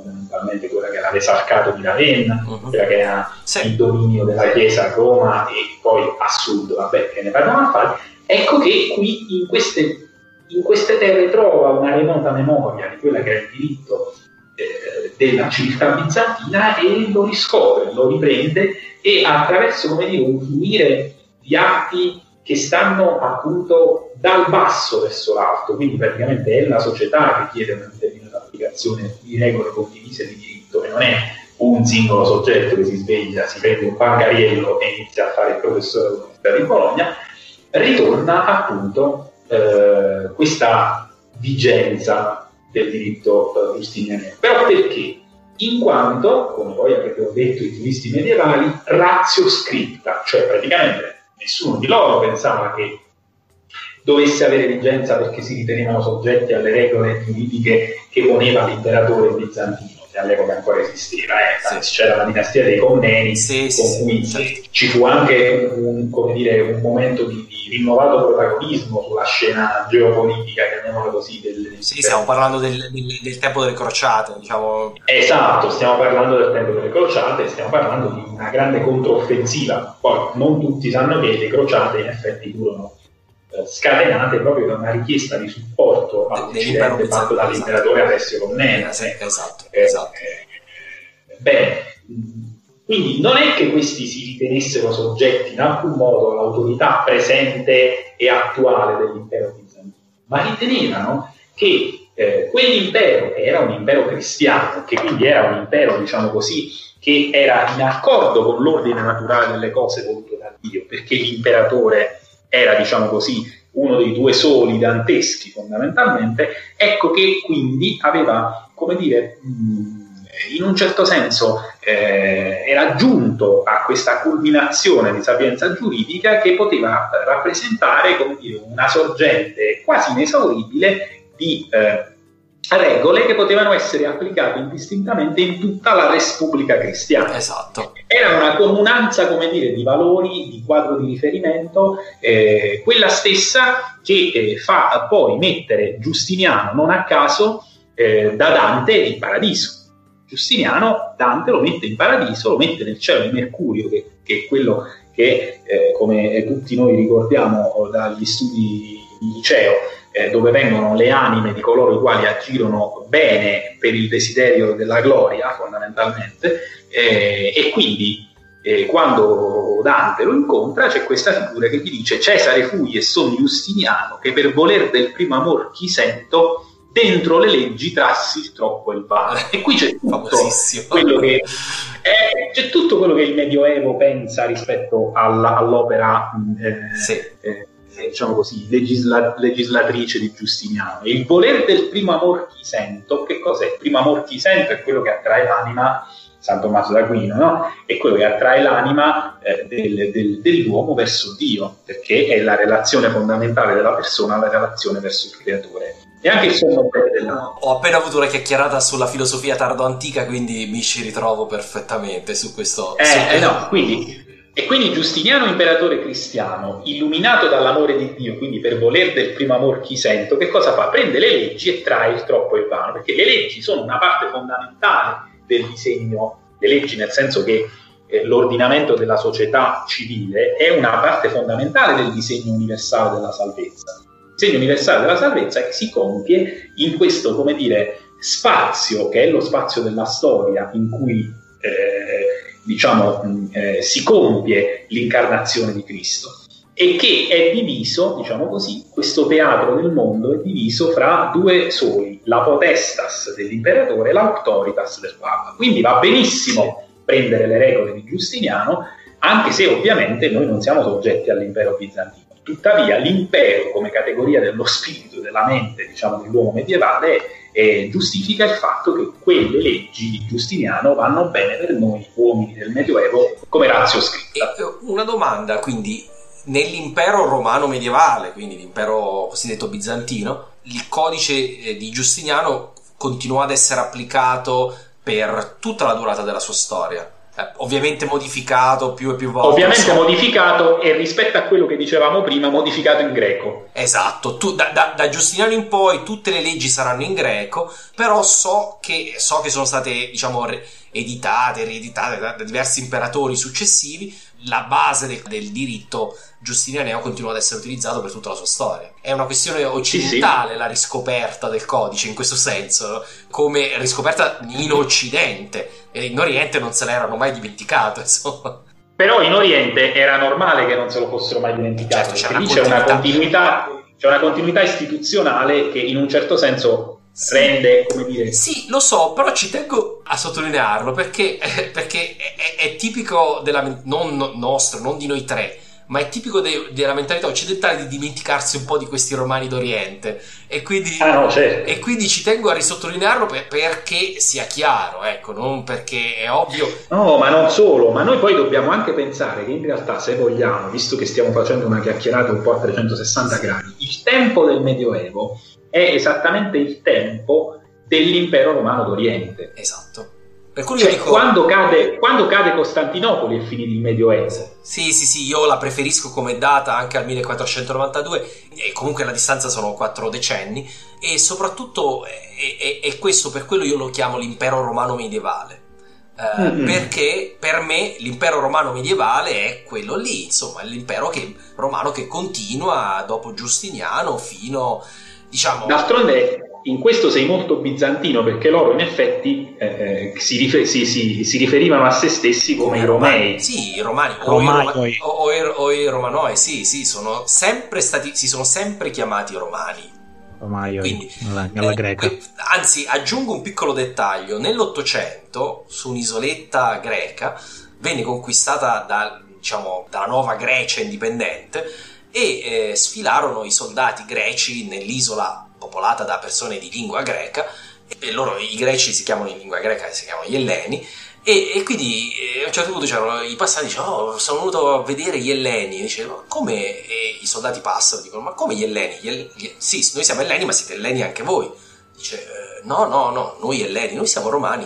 fondamentalmente quella che era l'esarcato di Ravenna, uh-huh. quella che era sì. il dominio della Chiesa a Roma e poi a sud, vabbè, che ne parliamo a fare. Ecco che qui in queste, in queste terre trova una remota memoria di quella che era il diritto eh, della civiltà bizantina e lo riscopre, lo riprende, e attraverso, come dire, un fluire di atti che stanno appunto dal basso verso l'alto, quindi praticamente è la società che chiede una determinata applicazione di regole condivise di diritto, e non è un singolo soggetto che si sveglia, si prende un bancariello e inizia a fare il professore all'Università di Bologna. Ritorna appunto eh, questa vigenza del diritto eh, giustiniano. Però perché? In quanto, come voi avete detto i giuristi medievali, ratio scripta, cioè praticamente nessuno di loro pensava che dovesse avere vigenza perché si ritenevano soggetti alle regole giuridiche che poneva l'imperatore bizantino, che all'epoca ancora esisteva, eh. sì. C'era la dinastia dei Comneni, sì, con sì, cui sì. ci fu anche un, come dire, un momento di, di rinnovato protagonismo sulla scena geopolitica, chiamiamola così. Del, sì, del... stiamo parlando del, del, del tempo delle crociate, diciamo. Esatto, stiamo parlando del tempo delle crociate, stiamo parlando di una grande controffensiva. Poi non tutti sanno che le crociate in effetti furono scatenate proprio da una richiesta di supporto all'Occidente fatto dall'imperatore Alessio Comneno. Esatto, esatto, eh, esatto. Eh, bene, quindi non è che questi si ritenessero soggetti in alcun modo all'autorità presente e attuale dell'impero bizantino, ma ritenevano che eh, quell'impero, che era un impero cristiano, che quindi era un impero, diciamo così, che era in accordo con l'ordine naturale delle cose voluto da Dio, perché l'imperatore era, diciamo così, uno dei due soli danteschi fondamentalmente, ecco che quindi aveva, come dire, in un certo senso eh, era giunto a questa culminazione di sapienza giuridica che poteva rappresentare, come dire, una sorgente quasi inesauribile di eh, regole che potevano essere applicate indistintamente in tutta la Res Publica cristiana. Esatto. Era una comunanza, come dire, di valori, di quadro di riferimento, eh, quella stessa che eh, fa poi mettere Giustiniano, non a caso, eh, da Dante in paradiso. Giustiniano, Dante lo mette in paradiso, lo mette nel cielo di Mercurio, che, che è quello che, eh, come tutti noi ricordiamo dagli studi di liceo, Eh, dove vengono le anime di coloro i quali agirono bene per il desiderio della gloria, fondamentalmente, eh, e quindi eh, quando Dante lo incontra c'è questa figura che gli dice: Cesare fui e son Giustiniano, che per voler del primo amor chi sento, dentro le leggi trassi troppo il vano. E qui c'è tutto quello che eh, c'è tutto quello che il Medioevo pensa rispetto alla, all'opera eh, sì. eh, diciamo così, legisla- legislatrice di Giustiniano. Il voler del primo amor chi sento, che cos'è? Il primo amor chi sento è quello che attrae l'anima, San Tommaso d'Aquino, no? È quello che attrae l'anima eh, del, del, dell'uomo verso Dio, perché è la relazione fondamentale della persona, la relazione verso il creatore. E anche il sonno della... Ho appena avuto una chiacchierata sulla filosofia tardo-antica, quindi mi ci ritrovo perfettamente su questo. Eh, su... eh no, quindi... E quindi Giustiniano, imperatore cristiano, illuminato dall'amore di Dio, quindi per voler del primo amor chi sento, che cosa fa? Prende le leggi e trae il troppo e il vano, perché le leggi sono una parte fondamentale del disegno, le leggi nel senso che eh, l'ordinamento della società civile è una parte fondamentale del disegno universale della salvezza. Il disegno universale della salvezza che si compie in questo, come dire, spazio, che è lo spazio della storia in cui... Eh, diciamo eh, si compie l'incarnazione di Cristo, e che è diviso, diciamo così, questo teatro del mondo è diviso fra due soli, la potestas dell'imperatore e l'autoritas del Papa. Quindi va benissimo prendere le regole di Giustiniano, anche se ovviamente noi non siamo soggetti all'impero bizantino. Tuttavia l'impero come categoria dello spirito, della mente, diciamo, dell'uomo medievale e giustifica il fatto che quelle leggi di Giustiniano vanno bene per noi uomini del Medioevo come ratio scritta. E una domanda, quindi nell'impero romano medievale, quindi l'impero cosiddetto bizantino, il codice di Giustiniano continuò ad essere applicato per tutta la durata della sua storia? Eh, ovviamente modificato più e più volte. Ovviamente so. modificato, e rispetto a quello che dicevamo prima, modificato in greco. Esatto, tu, da, da, da Giustiniano in poi tutte le leggi saranno in greco, però so che, so che sono state, diciamo, re- editate, rieditate da, da diversi imperatori successivi. La base del, del diritto giustinianeo continua ad essere utilizzato per tutta la sua storia. È una questione occidentale, sì, sì. La riscoperta del codice in questo senso, come riscoperta in Occidente, e in Oriente non se l'erano mai dimenticato, insomma. Però in Oriente era normale che non se lo fossero mai dimenticato, certo, perché lì c'è una continuità, c'è una continuità istituzionale che in un certo senso sì. rende, come dire... Sì, lo so, però ci tengo a sottolinearlo perché, eh, perché è, è, è tipico della, non nostro, non di noi tre, ma è tipico de, della mentalità occidentale di dimenticarsi un po' di questi romani d'Oriente, e quindi, ah, no, certo. e quindi ci tengo a risottolinearlo per, perché sia chiaro, ecco, non perché è ovvio. No, ma non solo, ma noi poi dobbiamo anche pensare che in realtà, se vogliamo, visto che stiamo facendo una chiacchierata un po' a trecentosessanta gradi, il tempo del Medioevo è esattamente il tempo dell'impero romano d'Oriente. Esatto. Per cui cioè, io dico... quando, cade, quando cade Costantinopoli è finito il Medioevo. Sì, sì, sì, io la preferisco come data anche al millequattrocentonovantadue, e comunque la distanza sono quattro decenni, e soprattutto è, è, è questo, per quello io lo chiamo l'impero romano medievale. Uh, mm-hmm. Perché per me l'impero romano medievale è quello lì, insomma, è l'impero che, romano che continua dopo Giustiniano fino, diciamo... D'altronde in questo sei molto bizantino, perché loro in effetti eh, si, rifer- si, si, si riferivano a se stessi come, come i romei. Sì, i romani o i, Roma- o, o, i, o i romanoi, sì, sì, sono sempre stati, si sono sempre chiamati romani. Romaioi, quindi, alla, alla eh, greca. Que- anzi, aggiungo un piccolo dettaglio: nell'Ottocento, su un'isoletta greca, venne conquistata da, diciamo, dalla nuova Grecia indipendente, e eh, sfilarono i soldati greci nell'isola popolata da persone di lingua greca, e loro, i greci si chiamano in lingua greca, si chiamano gli Elleni, e, e quindi eh, a un certo punto c'erano i passanti, dicevano: oh, sono venuto a vedere gli Elleni. E dicevano: come? E i soldati passano, dicono: ma come gli Elleni? Gli El- gli... sì, noi siamo Elleni, ma siete Elleni anche voi. Dice: eh, no, no, no, noi Elleni, noi siamo romani.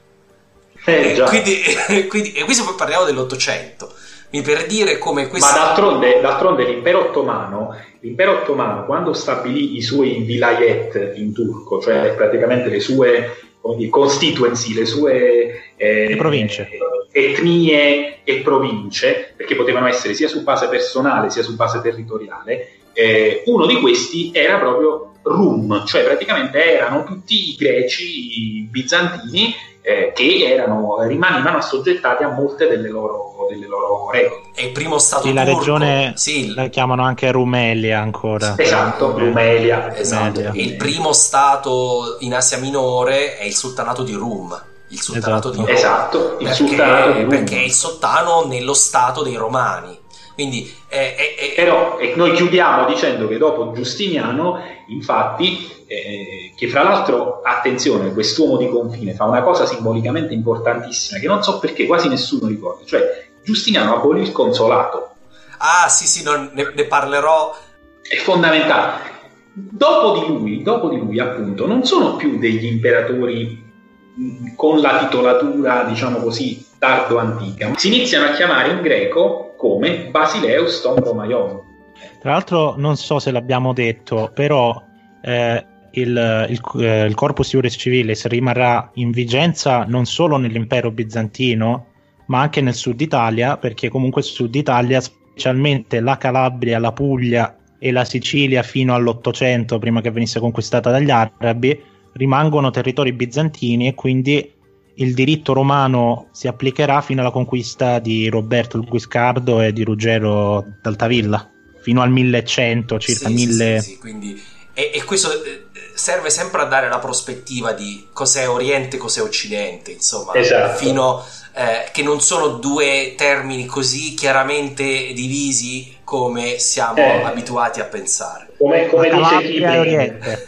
Eh, e, quindi, quindi, e questo poi parliamo dell'Ottocento. Mi per dire come questo... Ma d'altronde, d'altronde l'impero ottomano, l'impero ottomano quando stabilì i suoi vilayet in turco, cioè praticamente le sue, come dire, constituency, le sue eh, province, etnie e province, perché potevano essere sia su base personale sia su base territoriale, eh, uno di questi era proprio Rum, cioè praticamente erano tutti i greci bizantini eh, che erano, rimanevano assoggettati a molte delle loro, delle loro regole. È il primo stato sì, turco. La regione sì. La chiamano anche Rumelia ancora. Esatto, Rumelia. Esatto. Rumelia. Il primo stato in Asia Minore è il sultanato di Rum. Il sultanato esatto. di Rum. Esatto, il perché, sultanato di Rum. Perché è il sultano nello stato dei Romani. Quindi, è, è, è... Però e noi chiudiamo dicendo che dopo Giustiniano, infatti, eh, che fra l'altro, attenzione, quest'uomo di confine fa una cosa simbolicamente importantissima che non so perché quasi nessuno ricorda, cioè Giustiniano abolì il consolato. Ah sì sì, non, ne, ne parlerò. È fondamentale. Dopo di lui, dopo di lui appunto, non sono più degli imperatori mh, con la titolatura, diciamo così, tardo-antica. Si iniziano a chiamare in greco come Basileus Tom Romaion. Tra l'altro non so se l'abbiamo detto, però eh, il, il, eh, il Corpus Iuris Civilis rimarrà in vigenza non solo nell'impero bizantino, ma anche nel sud Italia, perché comunque il sud Italia, specialmente la Calabria, la Puglia e la Sicilia fino all'Ottocento, prima che venisse conquistata dagli arabi, rimangono territori bizantini, e quindi il diritto romano si applicherà fino alla conquista di Roberto il Guiscardo e di Ruggero d'Altavilla, fino al millecento, circa sì, mille. Sì, sì, sì, quindi, e, e questo serve sempre a dare la prospettiva di cos'è Oriente, cos'è Occidente, insomma, esatto. Fino eh, che non sono due termini così chiaramente divisi come siamo eh. abituati a pensare. Come, come dice Kipling. Oriente.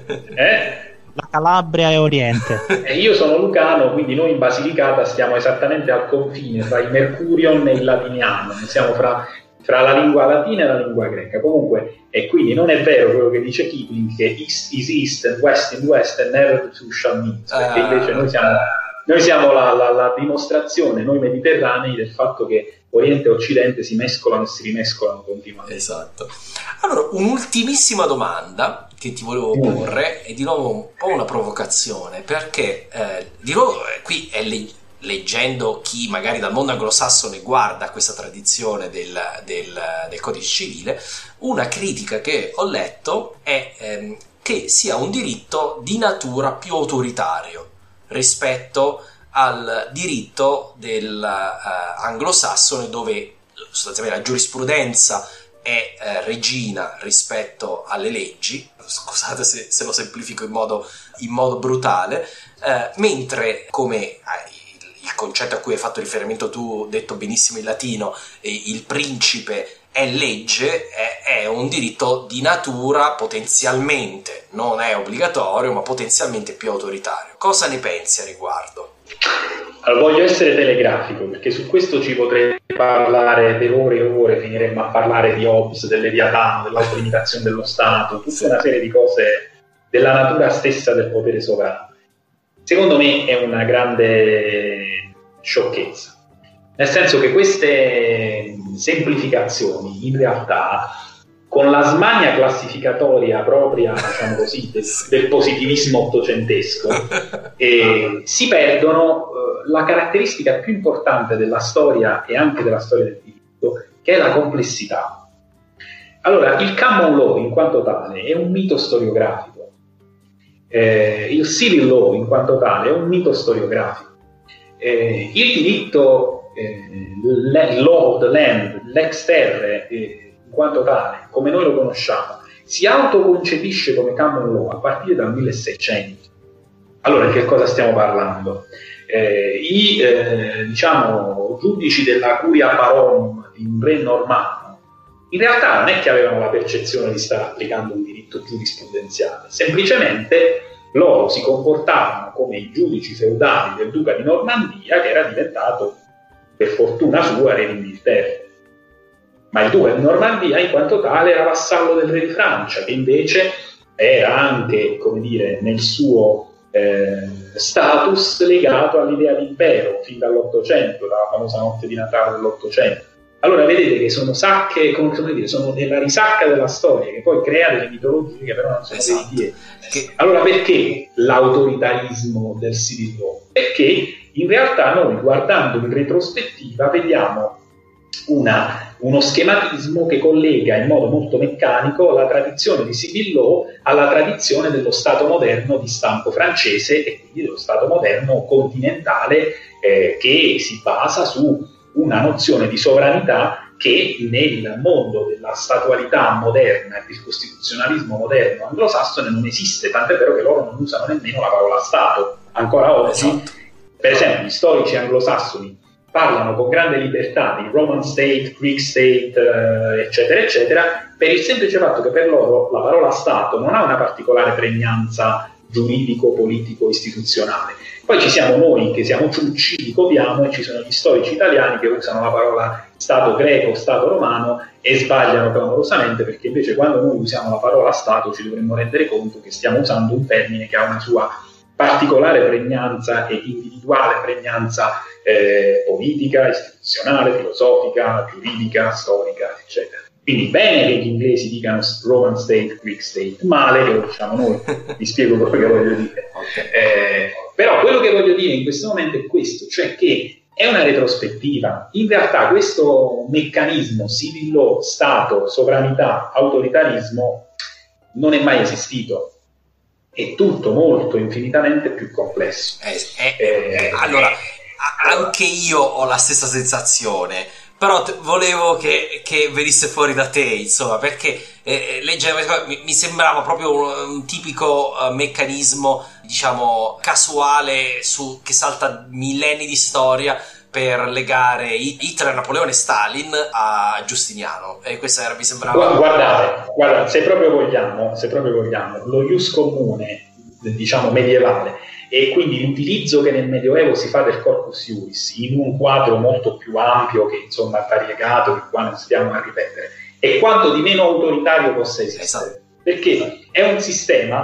eh? La Calabria è Oriente. E io sono lucano, quindi noi in Basilicata stiamo esattamente al confine tra il Mercurion e il latiniano, siamo fra, fra la lingua latina e la lingua greca. Comunque, e quindi non è vero quello che dice Kipling, che East is East and West is West and never the two shall meet, perché invece noi siamo, noi siamo la, la, la dimostrazione, noi mediterranei, del fatto che Oriente e Occidente si mescolano e si rimescolano continuamente. Esatto. Allora, un'ultimissima domanda che ti volevo porre, è di nuovo un po' una provocazione, perché eh, di nuovo eh, qui è le, leggendo chi magari dal mondo anglosassone guarda questa tradizione del, del, del codice civile, una critica che ho letto è ehm, che sia un diritto di natura più autoritario rispetto al diritto del uh, anglosassone, dove sostanzialmente la giurisprudenza è uh, regina rispetto alle leggi, scusate se, se lo semplifico in modo, in modo brutale, uh, mentre come uh, il, il concetto a cui hai fatto riferimento tu, detto benissimo in latino, eh, il principe è legge, è, è un diritto di natura potenzialmente, non è obbligatorio, ma potenzialmente più autoritario. Cosa ne pensi a riguardo? Allora, voglio essere telegrafico, perché su questo ci potrei parlare per ore e ore, finiremmo a parlare di Hobbes, del Leviatano, dell'autolimitazione dello Stato, tutta una serie di cose della natura stessa del potere sovrano. Secondo me è una grande sciocchezza. Nel senso che queste semplificazioni, in realtà, con la smania classificatoria propria, diciamo così, del, del positivismo ottocentesco, eh, si perdono eh, la caratteristica più importante della storia e anche della storia del diritto, che è la complessità. Allora, il common law in quanto tale è un mito storiografico, eh, il civil law in quanto tale è un mito storiografico, eh, il diritto Eh, law of the land, l'ex terre, eh, in quanto tale, come noi lo conosciamo, si autoconcepisce come common law a partire dal milleseicento. Allora, di che cosa stiamo parlando? Eh, I eh, diciamo giudici della curia baronum di un re normanno in realtà non è che avevano la percezione di stare applicando un diritto giurisprudenziale, semplicemente loro si comportavano come i giudici feudali del duca di Normandia, che era diventato, per fortuna sua, re d'Inghilterra. Ma il duca di Normandia, in quanto tale, era vassallo del re di Francia, che invece era anche, come dire, nel suo eh, status legato all'idea di impero, fin dall'Ottocento, dalla famosa notte di Natale dell'Ottocento. Allora vedete che sono sacche, come dire, sono nella risacca della storia, che poi crea delle mitologie che però non sono esatto. veritiere. Allora perché l'autoritarismo del civil law? Perché in realtà noi, guardando in retrospettiva, vediamo una, uno schematismo che collega in modo molto meccanico la tradizione di civil law alla tradizione dello Stato moderno di stampo francese e quindi dello Stato moderno continentale, eh, che si basa su una nozione di sovranità che nel mondo della statualità moderna e del costituzionalismo moderno anglosassone non esiste, tant'è vero che loro non usano nemmeno la parola Stato. Ancora oggi, esatto. Per esempio, gli storici anglosassoni parlano con grande libertà di Roman State, Greek State, eh, eccetera, eccetera, per il semplice fatto che per loro la parola Stato non ha una particolare pregnanza giuridico-politico-istituzionale. Poi ci siamo noi che siamo ciucci, li copiamo, e ci sono gli storici italiani che usano la parola Stato greco, Stato romano, e sbagliano clamorosamente, perché invece quando noi usiamo la parola Stato ci dovremmo rendere conto che stiamo usando un termine che ha una sua particolare pregnanza e individuale pregnanza eh, politica, istituzionale, filosofica, giuridica, storica, eccetera. Quindi bene che gli inglesi dicano Roman State, Greek State, male che lo diciamo noi. Vi spiego quello che voglio dire. Okay. Eh, però quello che voglio dire in questo momento è questo, cioè che è una retrospettiva. In realtà questo meccanismo civil law, Stato, sovranità, autoritarismo non è mai esistito. È tutto molto infinitamente più complesso. Eh, eh, eh, allora, anche io ho la stessa sensazione, però t- volevo che, che venisse fuori da te, insomma, perché eh, leggere mi, mi sembrava proprio un, un tipico uh, meccanismo, diciamo, casuale su, che salta millenni di storia per legare Hitler, Napoleone e Stalin a Giustiniano, e questo era, mi sembrava... Guardate, guardate, se proprio vogliamo, se proprio vogliamo, lo ius comune, diciamo, medievale, e quindi l'utilizzo che nel Medioevo si fa del corpus iuris in un quadro molto più ampio, che insomma è variegato, che qua non stiamo a ripetere, è quanto di meno autoritario possa esistere, esatto. Perché è un sistema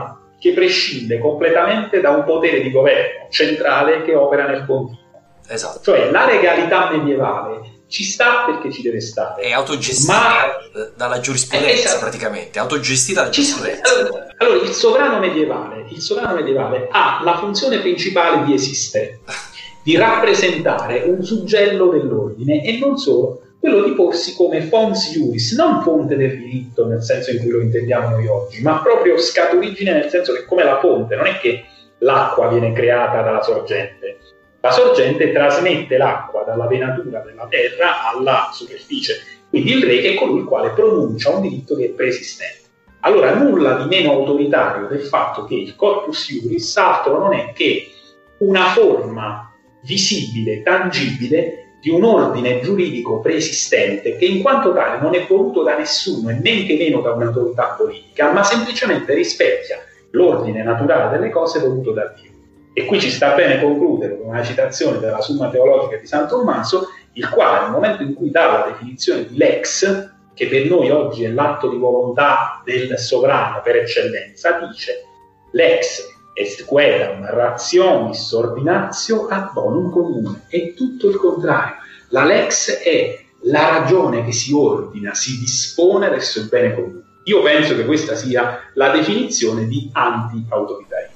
che prescinde completamente da un potere di governo centrale che opera nel continuo. Esatto. Cioè la regalità medievale ci sta perché ci deve stare. È autogestita ma... dalla giurisprudenza, esatto. praticamente, autogestita dalla giurisprudenza. Allora, allora, il sovrano medievale, il sovrano medievale ha la funzione principale di esistere, di rappresentare un suggello dell'ordine e non solo, quello di porsi come fons iuris, non fonte del diritto nel senso in cui lo intendiamo noi oggi, ma proprio scaturigine nel senso che come la fonte, non è che l'acqua viene creata dalla sorgente. La sorgente trasmette l'acqua dalla venatura della terra alla superficie, quindi il re è colui il quale pronuncia un diritto che è preesistente. Allora nulla di meno autoritario del fatto che il corpus iuris altro non è che una forma visibile, tangibile di un ordine giuridico preesistente che in quanto tale non è voluto da nessuno e men che meno da un'autorità politica, ma semplicemente rispecchia l'ordine naturale delle cose voluto da Dio. E qui ci sta bene concludere con una citazione della Summa Teologica di San Tommaso, il quale nel momento in cui dà la definizione di lex, che per noi oggi è l'atto di volontà del sovrano per eccellenza, dice lex est quedam rationis ordinatio ad bonum comune. È tutto il contrario. La lex è la ragione che si ordina, si dispone verso il bene comune. Io penso che questa sia la definizione di anti-autoritarismo.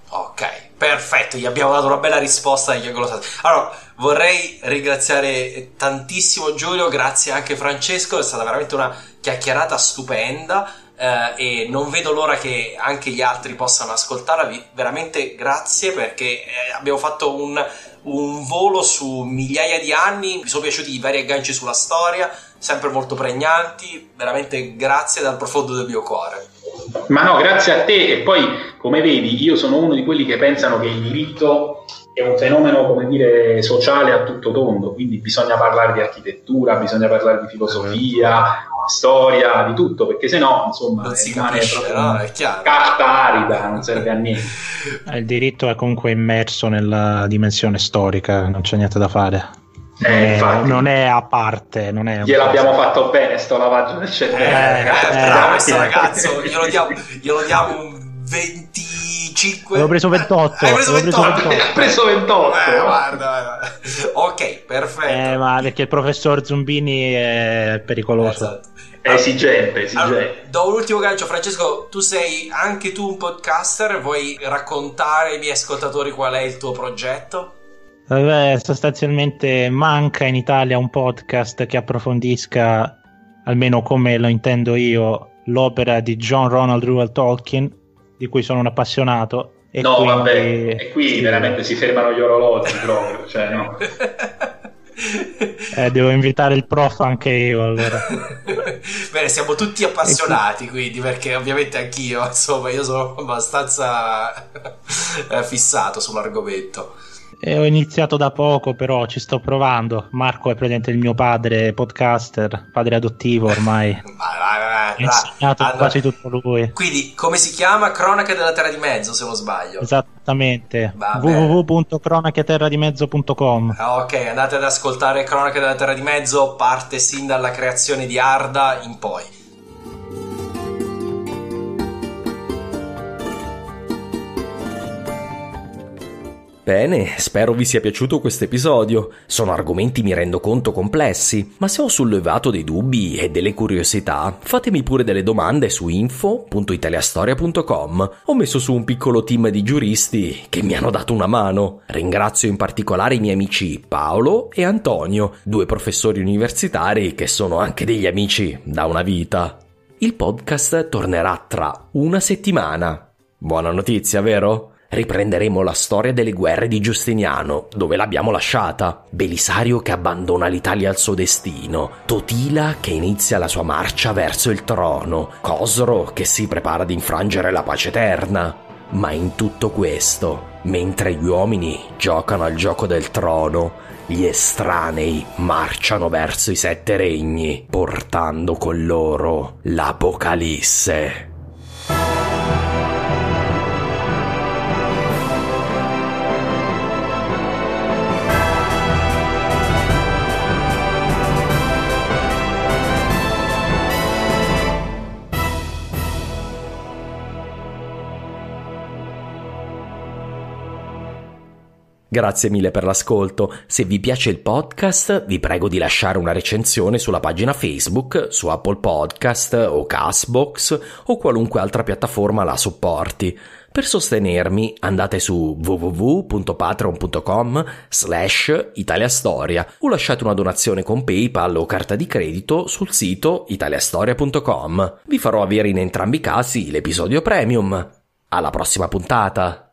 Ok. Perfetto, gli abbiamo dato una bella risposta agli anglosassoni. Allora, vorrei ringraziare tantissimo Giulio, grazie anche Francesco, è stata veramente una chiacchierata stupenda eh, e non vedo l'ora che anche gli altri possano ascoltarla. Veramente grazie perché eh, abbiamo fatto un, un volo su migliaia di anni, mi sono piaciuti i vari agganci sulla storia, sempre molto pregnanti, veramente grazie dal profondo del mio cuore. Ma no, grazie a te. E poi, come vedi, io sono uno di quelli che pensano che il diritto è un fenomeno, come dire, sociale a tutto tondo, quindi bisogna parlare di architettura, bisogna parlare di filosofia, storia, di tutto, perché se no, insomma, non si capisce, no? È chiaro. Carta arida, non serve a niente. Il diritto è comunque immerso nella dimensione storica, non c'è niente da fare. Eh, eh, non è a parte, non è gliel'abbiamo fatto bene sto lavaggio del cervello. Eh, eh, eh, bravo questo ragazzo, glielo diamo, glielo diamo un venticinque. Avevo preso ventotto. Hai preso ventotto. Ho preso ventotto. Eh, guarda, guarda. Ok, perfetto. Eh, ma perché il professor Zumbini è pericoloso. Esatto. È esigente, esigente. Allora, do un ultimo gancio. Francesco, tu sei anche tu un podcaster, vuoi raccontare ai miei ascoltatori qual è il tuo progetto? Beh, sostanzialmente manca in Italia un podcast che approfondisca, almeno come lo intendo io, l'opera di John Ronald Reuel Tolkien, di cui sono un appassionato. E no, quindi... vabbè, e qui sì, veramente si fermano gli orologi proprio, cioè no. Eh, devo invitare il prof anche io, allora. Bene, siamo tutti appassionati, quindi, perché ovviamente anch'io, insomma, io sono abbastanza fissato sull'argomento. E ho iniziato da poco, però ci sto provando. Marco è praticamente il mio padre podcaster, padre adottivo ormai. Vai, vai, vai, ha insegnato allora, quasi tutto lui. Quindi, come si chiama? Cronache della Terra di Mezzo, se non sbaglio. Esattamente. w w w punto cronacheterradimezzo punto com. Ok, andate ad ascoltare Cronache della Terra di Mezzo, parte sin dalla creazione di Arda in poi. Bene, spero vi sia piaciuto questo episodio. Sono argomenti, mi rendo conto, complessi, ma se ho sollevato dei dubbi e delle curiosità, fatemi pure delle domande su info punto italiastoria punto com. Ho messo su un piccolo team di giuristi che mi hanno dato una mano. Ringrazio in particolare i miei amici Paolo e Antonio, due professori universitari che sono anche degli amici da una vita. Il podcast tornerà tra una settimana. Buona notizia, vero? Riprenderemo la storia delle guerre di Giustiniano, dove l'abbiamo lasciata. Belisario che abbandona l'Italia al suo destino, Totila che inizia la sua marcia verso il trono, Cosro che si prepara ad infrangere la pace eterna. Ma in tutto questo, mentre gli uomini giocano al gioco del trono, gli estranei marciano verso i sette regni, portando con loro l'Apocalisse. Grazie mille per l'ascolto. Se vi piace il podcast, vi prego di lasciare una recensione sulla pagina Facebook, su Apple Podcast o Castbox o qualunque altra piattaforma la supporti. Per sostenermi andate su w w w punto patreon punto com slash italiastoria o lasciate una donazione con PayPal o carta di credito sul sito italiastoria punto com. Vi farò avere in entrambi i casi l'episodio premium. Alla prossima puntata!